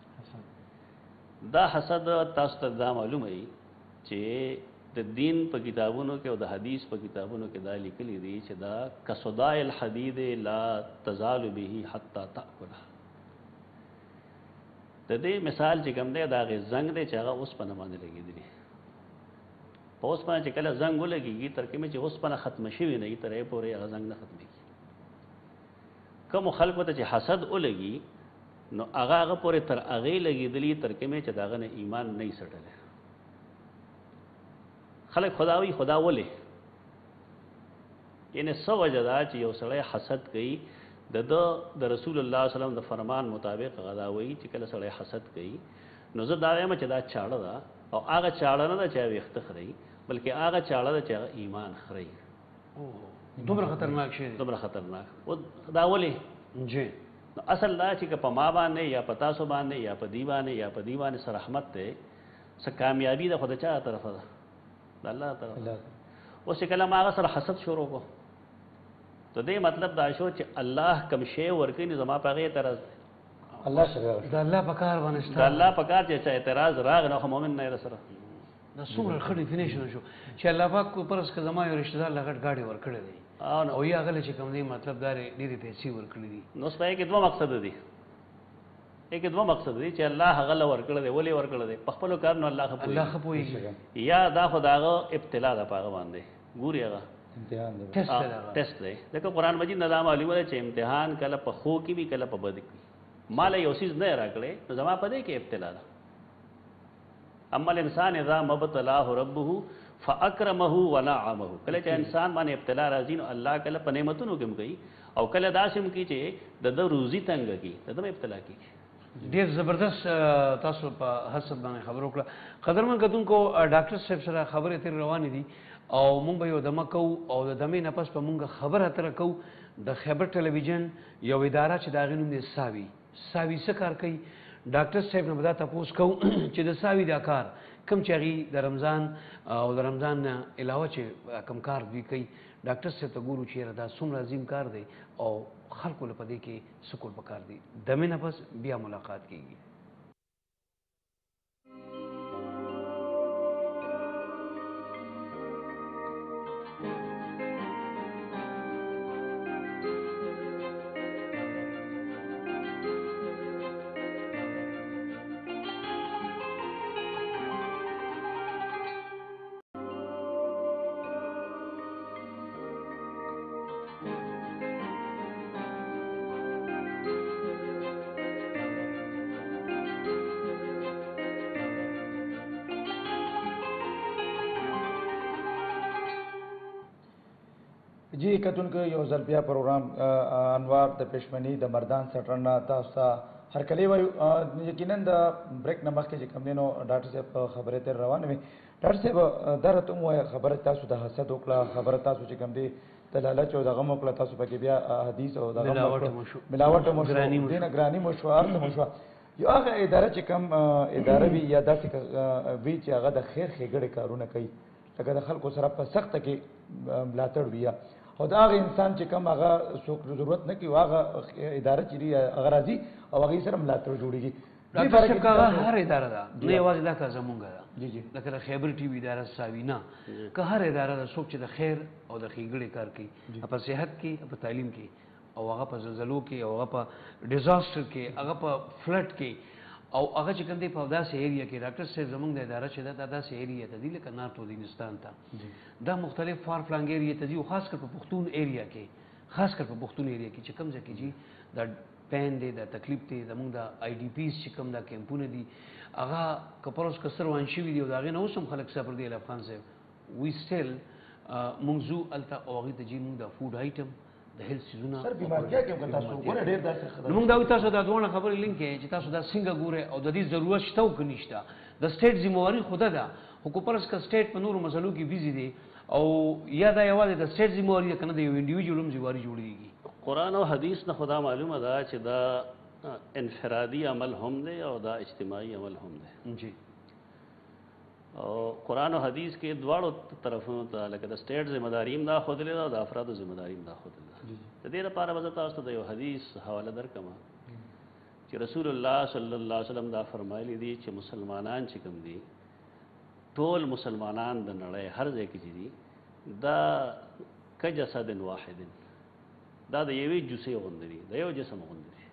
Speaker 3: دا حسد تاسو ته دا معلومه ای چې د دین په کتابونو کې او د حدیث په کتابونو کې دا لیکلي دي چې دا کسوداء الحديد لا تزال به حتى تاكل د دې مثال چې کوم دی دا غي زنګ دی چې هغه اوس په نمانه لګیدلی په اوس باندې چې کله زنګ ولګيږي تر کومه چې اوس په ختم شي نه ترې پورې هغه زنګ نه ختميږي کوم خلکو ته چې حسد ولګي نو هغه هغه پورې تر هغه لګیدلی تر کومه چې داغه نه ایمان نه سټل خلک خداوي خدا ولې ینه سو وجدا چې یو سړی حسد کوي د د رسول الله صلی الله علیه وسلم د فرمان مطابق غداوي چې کله سړی حسد کوي نو زه دا وایم چې دا چاړه ده او هغه چاړه نه ده چې وخت خري بلکې هغه چاړه ده چې ایمان خري
Speaker 1: او دومره خطرناک شي
Speaker 3: دومره خطرناک او دا ولې
Speaker 1: جی
Speaker 3: اصل دا چې په ما باندې یا په تاسو باندې یا په دی باندې یا په دی باندې سره رحمت ته څه کامیابی ده خدای چا طرفه ده د الله طرفه اوس کله ما سره حسد شروع کو ته دې مطلب دا شو چې الله کم شی ورکې نه زما په غي طرز
Speaker 2: الله شکر
Speaker 1: د الله په کار باندې
Speaker 3: د الله په کار چې اعتراض راغ نه مؤمن نه سره
Speaker 1: دا څومره خړې فینیشن شو چې الله پاک کو پرس که زما یو رشتہ دار لغټ گاډي ورکړي دی او یا غل چې کوم دی مطلب دا ډېری پیسې ورکړي دي
Speaker 3: نو سپای کې دوه مقصد دي یک دوه مقصد دي چې الله غل ورکړي دی ولې ورکړي دی په خپل کار نو الله خپل
Speaker 1: الله خپوي
Speaker 3: یا دا خداغه ابتلا ده پاغه باندې ګوري هغه
Speaker 2: امتحان دی
Speaker 1: ټیسټ دی
Speaker 3: ټیسټ دی لکه قران مجید نه دا معلومه ده چې امتحان کله په خو کې وی کله په بد کې مال یو سیز نه راکړي نو زما په دې کې ابتلا ده اما الانسان اذا مبتلاه ربه فاکرمه ونعمه کله چې انسان باندې ابتلا راځي نو الله کله په نعمتونو کې کوي او کله داسم کی چې د د روزي تنگ کی د د ابتلا کی
Speaker 1: ډیر زبردست تاسو په حسب باندې خبرو کړه قدرمن کتونکو ډاکټر صاحب سره خبرې تر روانې دي او مونږ به یو دمه کو او د دمې نه پس په مونږ خبره تر کو د خیبر ټلویزیون یو اداره چې دا غنوم دي ساوي ساوي څه کار کوي ډاکټر صاحب نه بدا تاسو کو چې د ساوي دا کار کم چاغي د رمضان او د رمضان نه علاوه چې کم کار دی کوي ډاکټر صاحب ته ګورو چې دا څومره عظیم کار دی او خلکو له پدې کې سکول پکار دی دمه نه پس بیا ملاقات کیږي
Speaker 2: جی کتونکو یو ځل بیا پروګرام انوار د پېشمني د مردان سټر نه تاسو ته هرکلی وایو. یقینا د بریک نه مخکې چې کوم دی نو ډاکټر صاحب په خبرې ترې روانې وې. ډاکټر صاحب دا راته ووایه خبره تاسو د حسد وکړه، خبره تاسو چې کوم دی د لالچ او دغه مو کړه، تاسو پکې بیا حدیث او دغه ملاوټ مو شو، دې نه ګراني مو شو، هر څه مو شو. یو هغه اداره چې کوم اداره وي یا داسې وي چې هغه د خیر ښېګړې کارونه کوي، لکه د خلکو سره په سخته کې ملاتړ وي، او د هغه انسان چې کوم هغه څوک ضرورت نه کوي هغه اداره چې دی هغه راځي او هغې سره ملاتړ جوړېږي.
Speaker 1: ډاکټر صاحب هغه هر اداره ده، نه یوازې دا کار زمونږ ده.
Speaker 2: جی جی
Speaker 1: لکه د خیبر ټي وي اداره ساوي نه، که هر اداره ده څوک چې د خیر او د ښېګړې کار کوي، په صحت کې، په تعلیم کې، او هغه په زلزلو کې، او هغه په ډیزاسټر کې، هغه په فلډ کې، او هغه چې کوم دی په داسې ایریا کې ډاکټر صاحب زمونږ د اداره چې ده دا داسې ایریا ته دي لکه نارت وزیرستان ته، دا مختلف فار فلانګ ایریا ته دي، او خاص کر په پښتون ایریا کې، خاص کر په پښتون ایریا کې چې کوم ځای کې جي دا پین دی، دا تکلیف دی، زمونږ د آی ډي پیز چې کوم دا کیمپونه دي هغه که پر اوس کسر وان شوي دي او د هغې نه اوس هم خلک صبر دی الف خان صاحب وی سټیل مونږ ځو هلته او هغې ته جي مونږ د فوډ آیټم د هیلث سیزونه
Speaker 2: سر بیمارتیا کې هم تاسو ګوره ډېر داسې
Speaker 1: نو مونږ دا وایو تاسو دا دواړه خبرې لینک کې چې تاسو دا څنګه ګورئ او د دې ضرورت شته او که نشته. د سټیټ ذمهواري خو ده ده، خو که پرس که سټیټ په نورو مسلو کې بیزي دی او یا دا یوازې د سټیټ ذمهواري ده که نه د یو انډیویجول هم ذمهواري جوړېږي.
Speaker 3: قرآن او حدیث نه خدا معلومه ده چې دا انفرادي عمل هم دی او دا اجتماعي عمل هم دی.
Speaker 1: جی
Speaker 3: او قرآن او حدیث کې دواړو طرفونو ته لکه د سټیټ ذمہ داري هم دا ښودلې ده او د افرادو ذمہ داري هم دا ښودلې ده. د دې لپاره به زه تاسو ته د یو حدیث حواله درکړم چې رسول الله صلی الله علیه وسلم دا فرمایلی دي چې مسلمانان چې کوم دي ټول مسلمانان د نړۍ هر ځای کې چې دي دا کجسد واحد، دا د یوې جوسې غوندې دي، د یو جسم غوندې دي.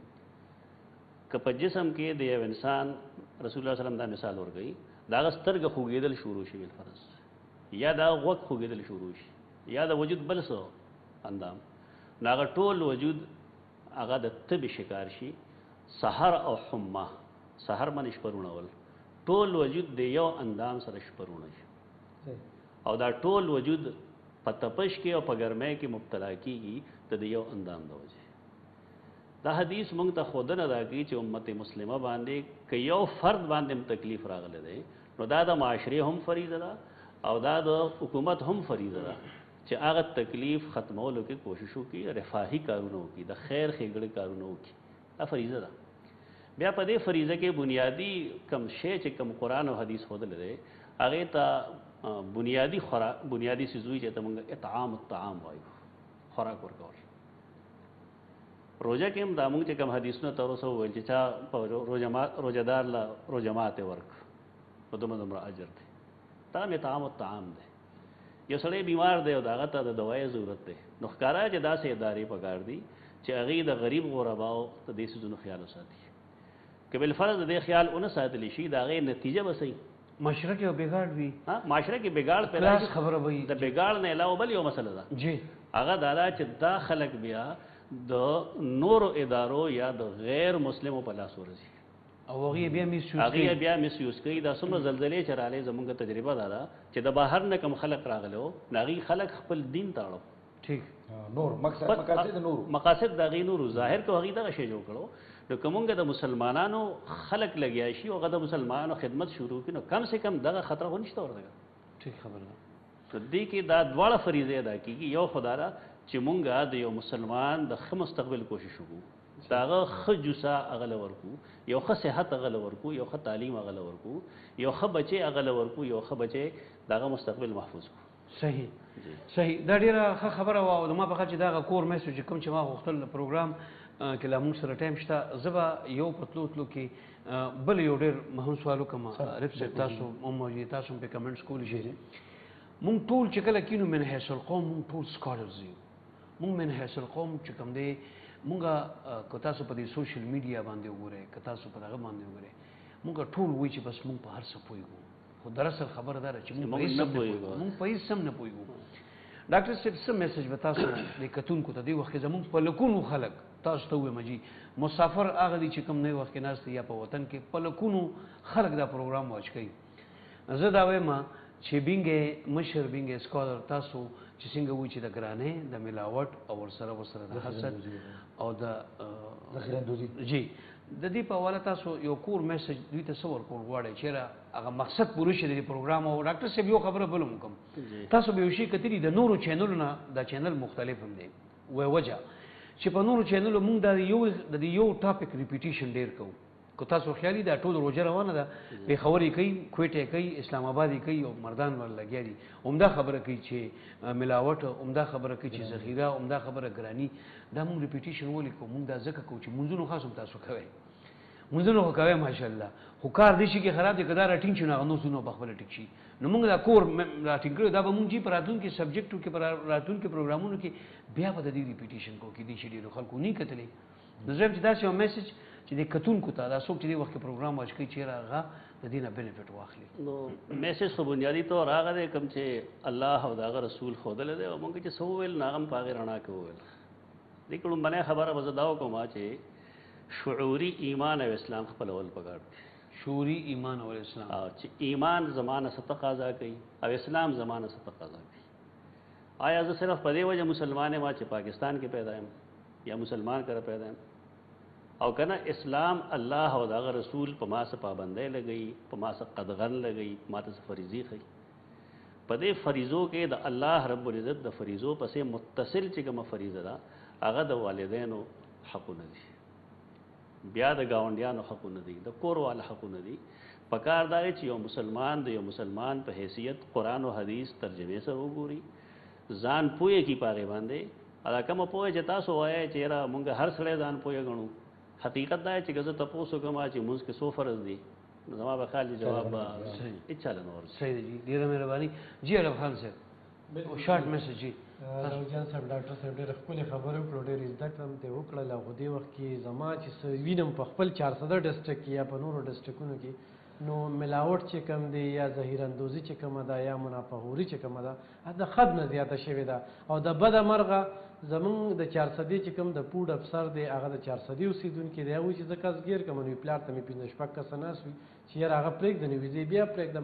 Speaker 3: که په جسم کې د یو انسان رسول الله صلی الله علیه وسلم دا مثال ورکوي، د هغه سترګه خوږېدل شروع شي بالفرض، یا د هغه غوږ خوږېدل شروع شي، یا د وجود بل څه اندام، نو هغه ټول وجود هغه د تبې شکار شي، سحر او حمه، سحر باندې شپرونول، ټول وجود د یو اندام سره شپرونه شي، او دا ټول وجود په تپش کې او په ګرمۍ کې مبتلا کېږي د دې یو اندام د وجې. دا حدیث موږ ته ښودنه راکوي چې امت مسلمه باندې که یو فرد باندې هم تکلیف راغلی دی نو دا د معاشرې هم فریضه ده او دا د حکومت هم فریضه ده چې هغه تکلیف ختمولو کې کوشش وکړي، رفاهي کارونه وکړي، د خیر ښېګړې کارونه وکړي، دا فریضه ده. بیا په دې فریضه کې بنیادي کم شی چې کم قرآن او حدیث ښودلی دی هغې ته بنیادي خوراک بنیادي څیزوي چې ته موږ اطعام الطعام وایو، خوراک ورکول. روژه کې هم دا موږ چې کوم حدیثونه تر اوسه وویل چې چا په روژهدار له روژه ماتې ورکړه نو دومره دومره اجر دی، دا هم اطعام الطعام دی. یو سړی بیمار دی او د هغه ته د دوایي ضرورت دی، نو ښکاره چې داسې ادارې پکار دي چې هغې د غریب غرباو د دې څیزونو خیال وساتي. که بالفرض د دې خیال ونه ساتلی شي د هغې نتیجه به صحیح
Speaker 1: معاشره کې بګاړ وي،
Speaker 3: معاشره کې بګاړ پیدا
Speaker 1: کلاس خبره وي.
Speaker 3: د بګاړ نه علاوه بل یو مسله ده
Speaker 1: جی
Speaker 3: هغه دا ده چې دا خلک بیا د نورو ادارو یا د غیر مسلمو په لاس ورځي
Speaker 1: او هغې بیا میس یوز
Speaker 3: هغې بیا میس یوز کوي. دا څومره زلزلې چې راغلې زموږ تجربه دا ده چې د بهر نه کوم خلک راغلی وو نو هغې خلک خپل دین تاړو،
Speaker 1: ټیک
Speaker 2: نور مقصد مقاصد نورو
Speaker 3: مقاصد د هغې نورو ظاهر که هغې دغه شی جوړ کړو. نو که مونږ د مسلمانانو خلک لګیا شي او هغه د مسلمانانو خدمت شروع کړي نو کم سے کم دغه خطره خو نشته ورته.
Speaker 1: ټیک خبره ده.
Speaker 3: نو دې کې دا دواړه فریضې ادا کېږي. یو خدا را چې مونږ د یو مسلمان د ښه مستقبل کوشش وکړو، د هغه ښه جوسه هغه له ورکړو، یو ښه صحت هغه له ورکړو، یو ښه تعلیم هغه له ورکړو، یو ښه بچی هغه له ورکړو، یو ښه بچی د هغه مستقبل محفوظ کړو.
Speaker 1: صحیح صحیح دا ډېره ښه خبره وه. او د ما په خیال چې دغه کور میسج چې کوم چې ما غوښتل پروګرام کې لا موږ سره ټایم شته، زه به یو په تلو تلو کې بل یو ډېر مهم سوال وکړم. عارف صاحب تاسو هم موجود تاسو هم پې کمنټس کولی شئ. مونږ ټول چې کله کینو من حیث القوم مونږ ټول سکالرز یو. مونږ من حیث القوم چې کوم دی مونږ که تاسو په دې سوشل میډیا باندې وګورئ، که تاسو په دغه باندې وګورئ، مونږ ټول وایي چې بس مونږ په هر څه پوهېږو، خو دراصل خبره دا ده چې مونږ په هېڅ هم نه پوهېږو، مونږ په هېڅ هم نه پوهېږو. ډاکټر صاحب څه میسج به تاسو د کتونکو ته دې وخت کې زمونږ په لکونو خلک تاسو ته ووایم جي مسافر هغه دي چې کوم نه وخت کې ناست یا په وطن کې په لکونو خلک دا پروګرام واچ کوي. زه دا وایم چې بینګ مشر بینګ سکالر تاسو چې څنګه وایي چې د ګرانۍ د ملاوټ او ورسره ورسره د حسد او د
Speaker 2: ذخیره‌اندوزي
Speaker 1: جی د دې په حواله تاسو یو کور میسج دوی ته څور کول غواړئ چې هغه مقصد پوره شي د پروګرام او ډاکټر صاحب یو خبره بل هم کوم تاسو به یو شي کتلی د نورو چینلونو دا چینل مختلف هم دی وای وجه چې په نورو چینلو مونږ دا یو د یو ټاپک ریپیټیشن ډیر کوو کو تاسو خیالي دا ټول روزه روانه ده به خبرې کوي کوټه کوي اسلام آبادي کوي او مردان ور لګیا دي عمده خبره کوي چې ملاوټ عمده خبره کوي چې ذخیره عمده خبره ګرانی دا مونږ ریپیټیشن ولیکو مونږ دا ځکه کوو چې مونږونو خاصم تاسو کوي مونږونو خو کوي ماشاءالله خو کار دي چې خراب دي کدار ټینګ شنو نو سونو بخبل ټیک شي نو مونږ دا کور راټینګ کړو دا به مونږ چې پراتون کې سبجیکټو کې پراتون کې پروګرامونو کې بیا په دې ریپیټیشن کو کې دي چې ډیرو خلکو نه کتلې نو زه چې دا یو میسج چې د کتونکو ته دا څوک چې د وخت پروګرام واچ کوي چې راغه د دې نه بینیفټ واخلي
Speaker 3: نو میسج خو بنیادی طور هغه دی کوم چې الله او دغه رسول ښودل دی او موږ چې سو ویل ناغم په هغې رڼا کې وویل دې کومبنۍ خبره به زه دا وکړم چې شعوري ایمان او اسلام خپلول پکار دی
Speaker 1: شعوري ایمان او اسلام
Speaker 3: او چې ایمان زمانه څه تقاضا کوي او اسلام زمانه څه تقاضا کوي آیا زه صرف په دې وجه مسلمان یم چې پاکستان کې پیدا یم یا مسلمان کړه پیدا یم او کنه اسلام الله او دغه رسول په ما سره پابندۍ لګئی په ما سره قدغن لګئی ما ته فریضې خي په دې فریضو کې د الله رب العزت د فریضو پسې متصل چې کومه فریضه ده هغه د والدینو حقونه دي بیا د گاونډیانو حقونه دي د کور والا حقونه دي پکار دا چې یو مسلمان د یو مسلمان په حیثیت قرآن او حدیث ترجمه سره وګوري ځان پوهه کی پاغه باندې ادا کوم پوهه چې تاسو وایي چې را مونږ هر سړی ځان پوهه غنو حقیقت دا چې ګزه تاسو کوم چې موږ کې سو فرض دي زما به خالي جواب اچھا نور
Speaker 1: صحیح دی ډیره مهرباني جی علي خان صاحب او شارټ میسج جی
Speaker 4: راوجان صاحب ډاکټر صاحب ډېر خپل خبرې وکړو ډېر زده کړم ته وکړل او دې وخت کې زما چې وینم په خپل چار سده ډسټریکټ کې یا په نورو ډسټریکټونو کې نو ملاوټ چې کم دی یا ذخیره اندوزي چې کم ده یا منافعوري چې کم ده دا خد نه زیاته شوې ده او د بد مرغه زمون د چار سدې چې کم د پوډ افسر دی هغه د چار سدې اوسیدونکي دی هغه چې د کسګیر کوم نو پلار ته مې پینځه شپږ کس نه سوي چې هغه پرېږدي نو ویزې بیا پرېږدم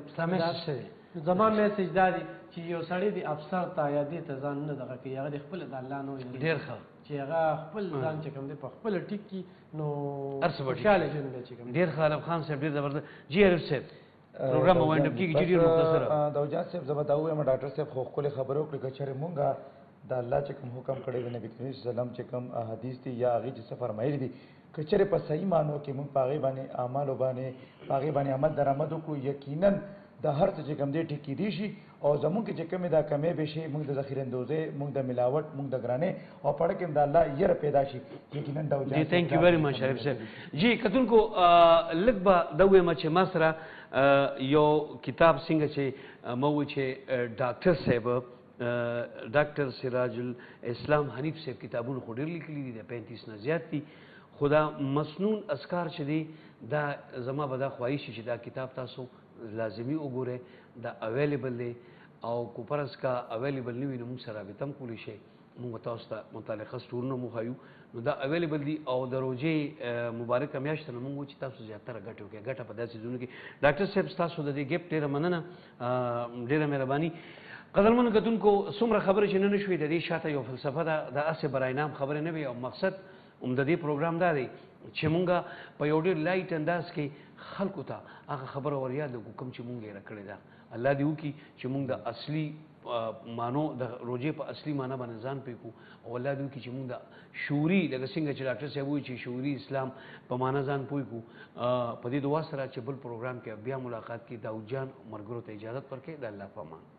Speaker 4: زما میسج دا دی چې یو سړی دی افسر ته یا دې ته ځان نه دغه کوي هغه خپل د الله نو
Speaker 1: ډېر ښه
Speaker 4: چې هغه خپل ځان چې کوم دی په خپل ټیک کې نو خوشاله ژوند دی چې کوم
Speaker 1: ډېر ښه علي خان صاحب ډېر زبردست جی عرب صاحب پروګرام وایند اپ کیږي ډېر مختصر
Speaker 2: دا وجه صاحب زما دا وایم ډاکټر صاحب خو خپل خبرو کړی چې مونږه د الله چې کوم حکم کړی دی نبی کریم صلی الله علیه وسلم چې کوم حدیث دی یا هغه چې څه فرمایلی دي کچره په صحیح مانو کې مونږ پاغه باندې اعمال باندې پاغه باندې عمل درآمد وکړو یقینا د هر څه چې کوم دی ټکی دی شي او زمونږ کې چې کوم دا کمې به شي مونږ د ذخیره اندوزه مونږ د ملاوت مونږ د ګرانه او پړ کې د الله ير پیدا شي یقینا دا وجه
Speaker 1: جی ثانک یو ویری مچ شریف صاحب جی کتونکو لګبا دوه مچ مسره یو کتاب څنګه چې مو چې ډاکټر صاحب ډاکټر سراج الاسلام حنیف صاحب کتابونه خو ډېر لیکلي دي د پینتیس نه زیات دي خدا مسنون اذکار چې دی دا زما به دا خواهش چې دا کتاب تاسو لازمی وګورئ دا اویلیبل دی او کو پرس کا اویلیبل نه وي نو موږ سره به تم کولی شي موږ تاسو ته متعلقه ستورونه مو خایو نو دا اویلیبل دی او د روزې مبارکه میاشت نه موږ چې تاسو زیاتره ګټه وکړئ ګټه په داسې ځونه کې ډاکټر صاحب تاسو د دې ګپ ډېره مننه ډېره مهرباني قدرمن کتونکو څومره خبرې چې نه نشوي د دې شاته یو فلسفه ده د اسې برای نام خبرې نه وي او مقصد هم د دې پروګرام دا دی چې مونږه په یو ډېر لایټ انداز کې خلکو ته هغه خبره ور یاد کړو کوم چې مونږ یې راکړې ده الله دې وکړي چې مونږ د اصلي مانو د روزې په اصلي معنا باندې ځان پوه کړو او الله دې وکړي چې مونږ د شعوري لکه څنګه چې ډاکټر صاحب وایي چې شعوري اسلام په معنا ځان پوه کړو په دې دعا سره چې بل پروګرام کې بیا ملاقات کې داود جان مرګرو ته اجازه ورکړي د الله په امان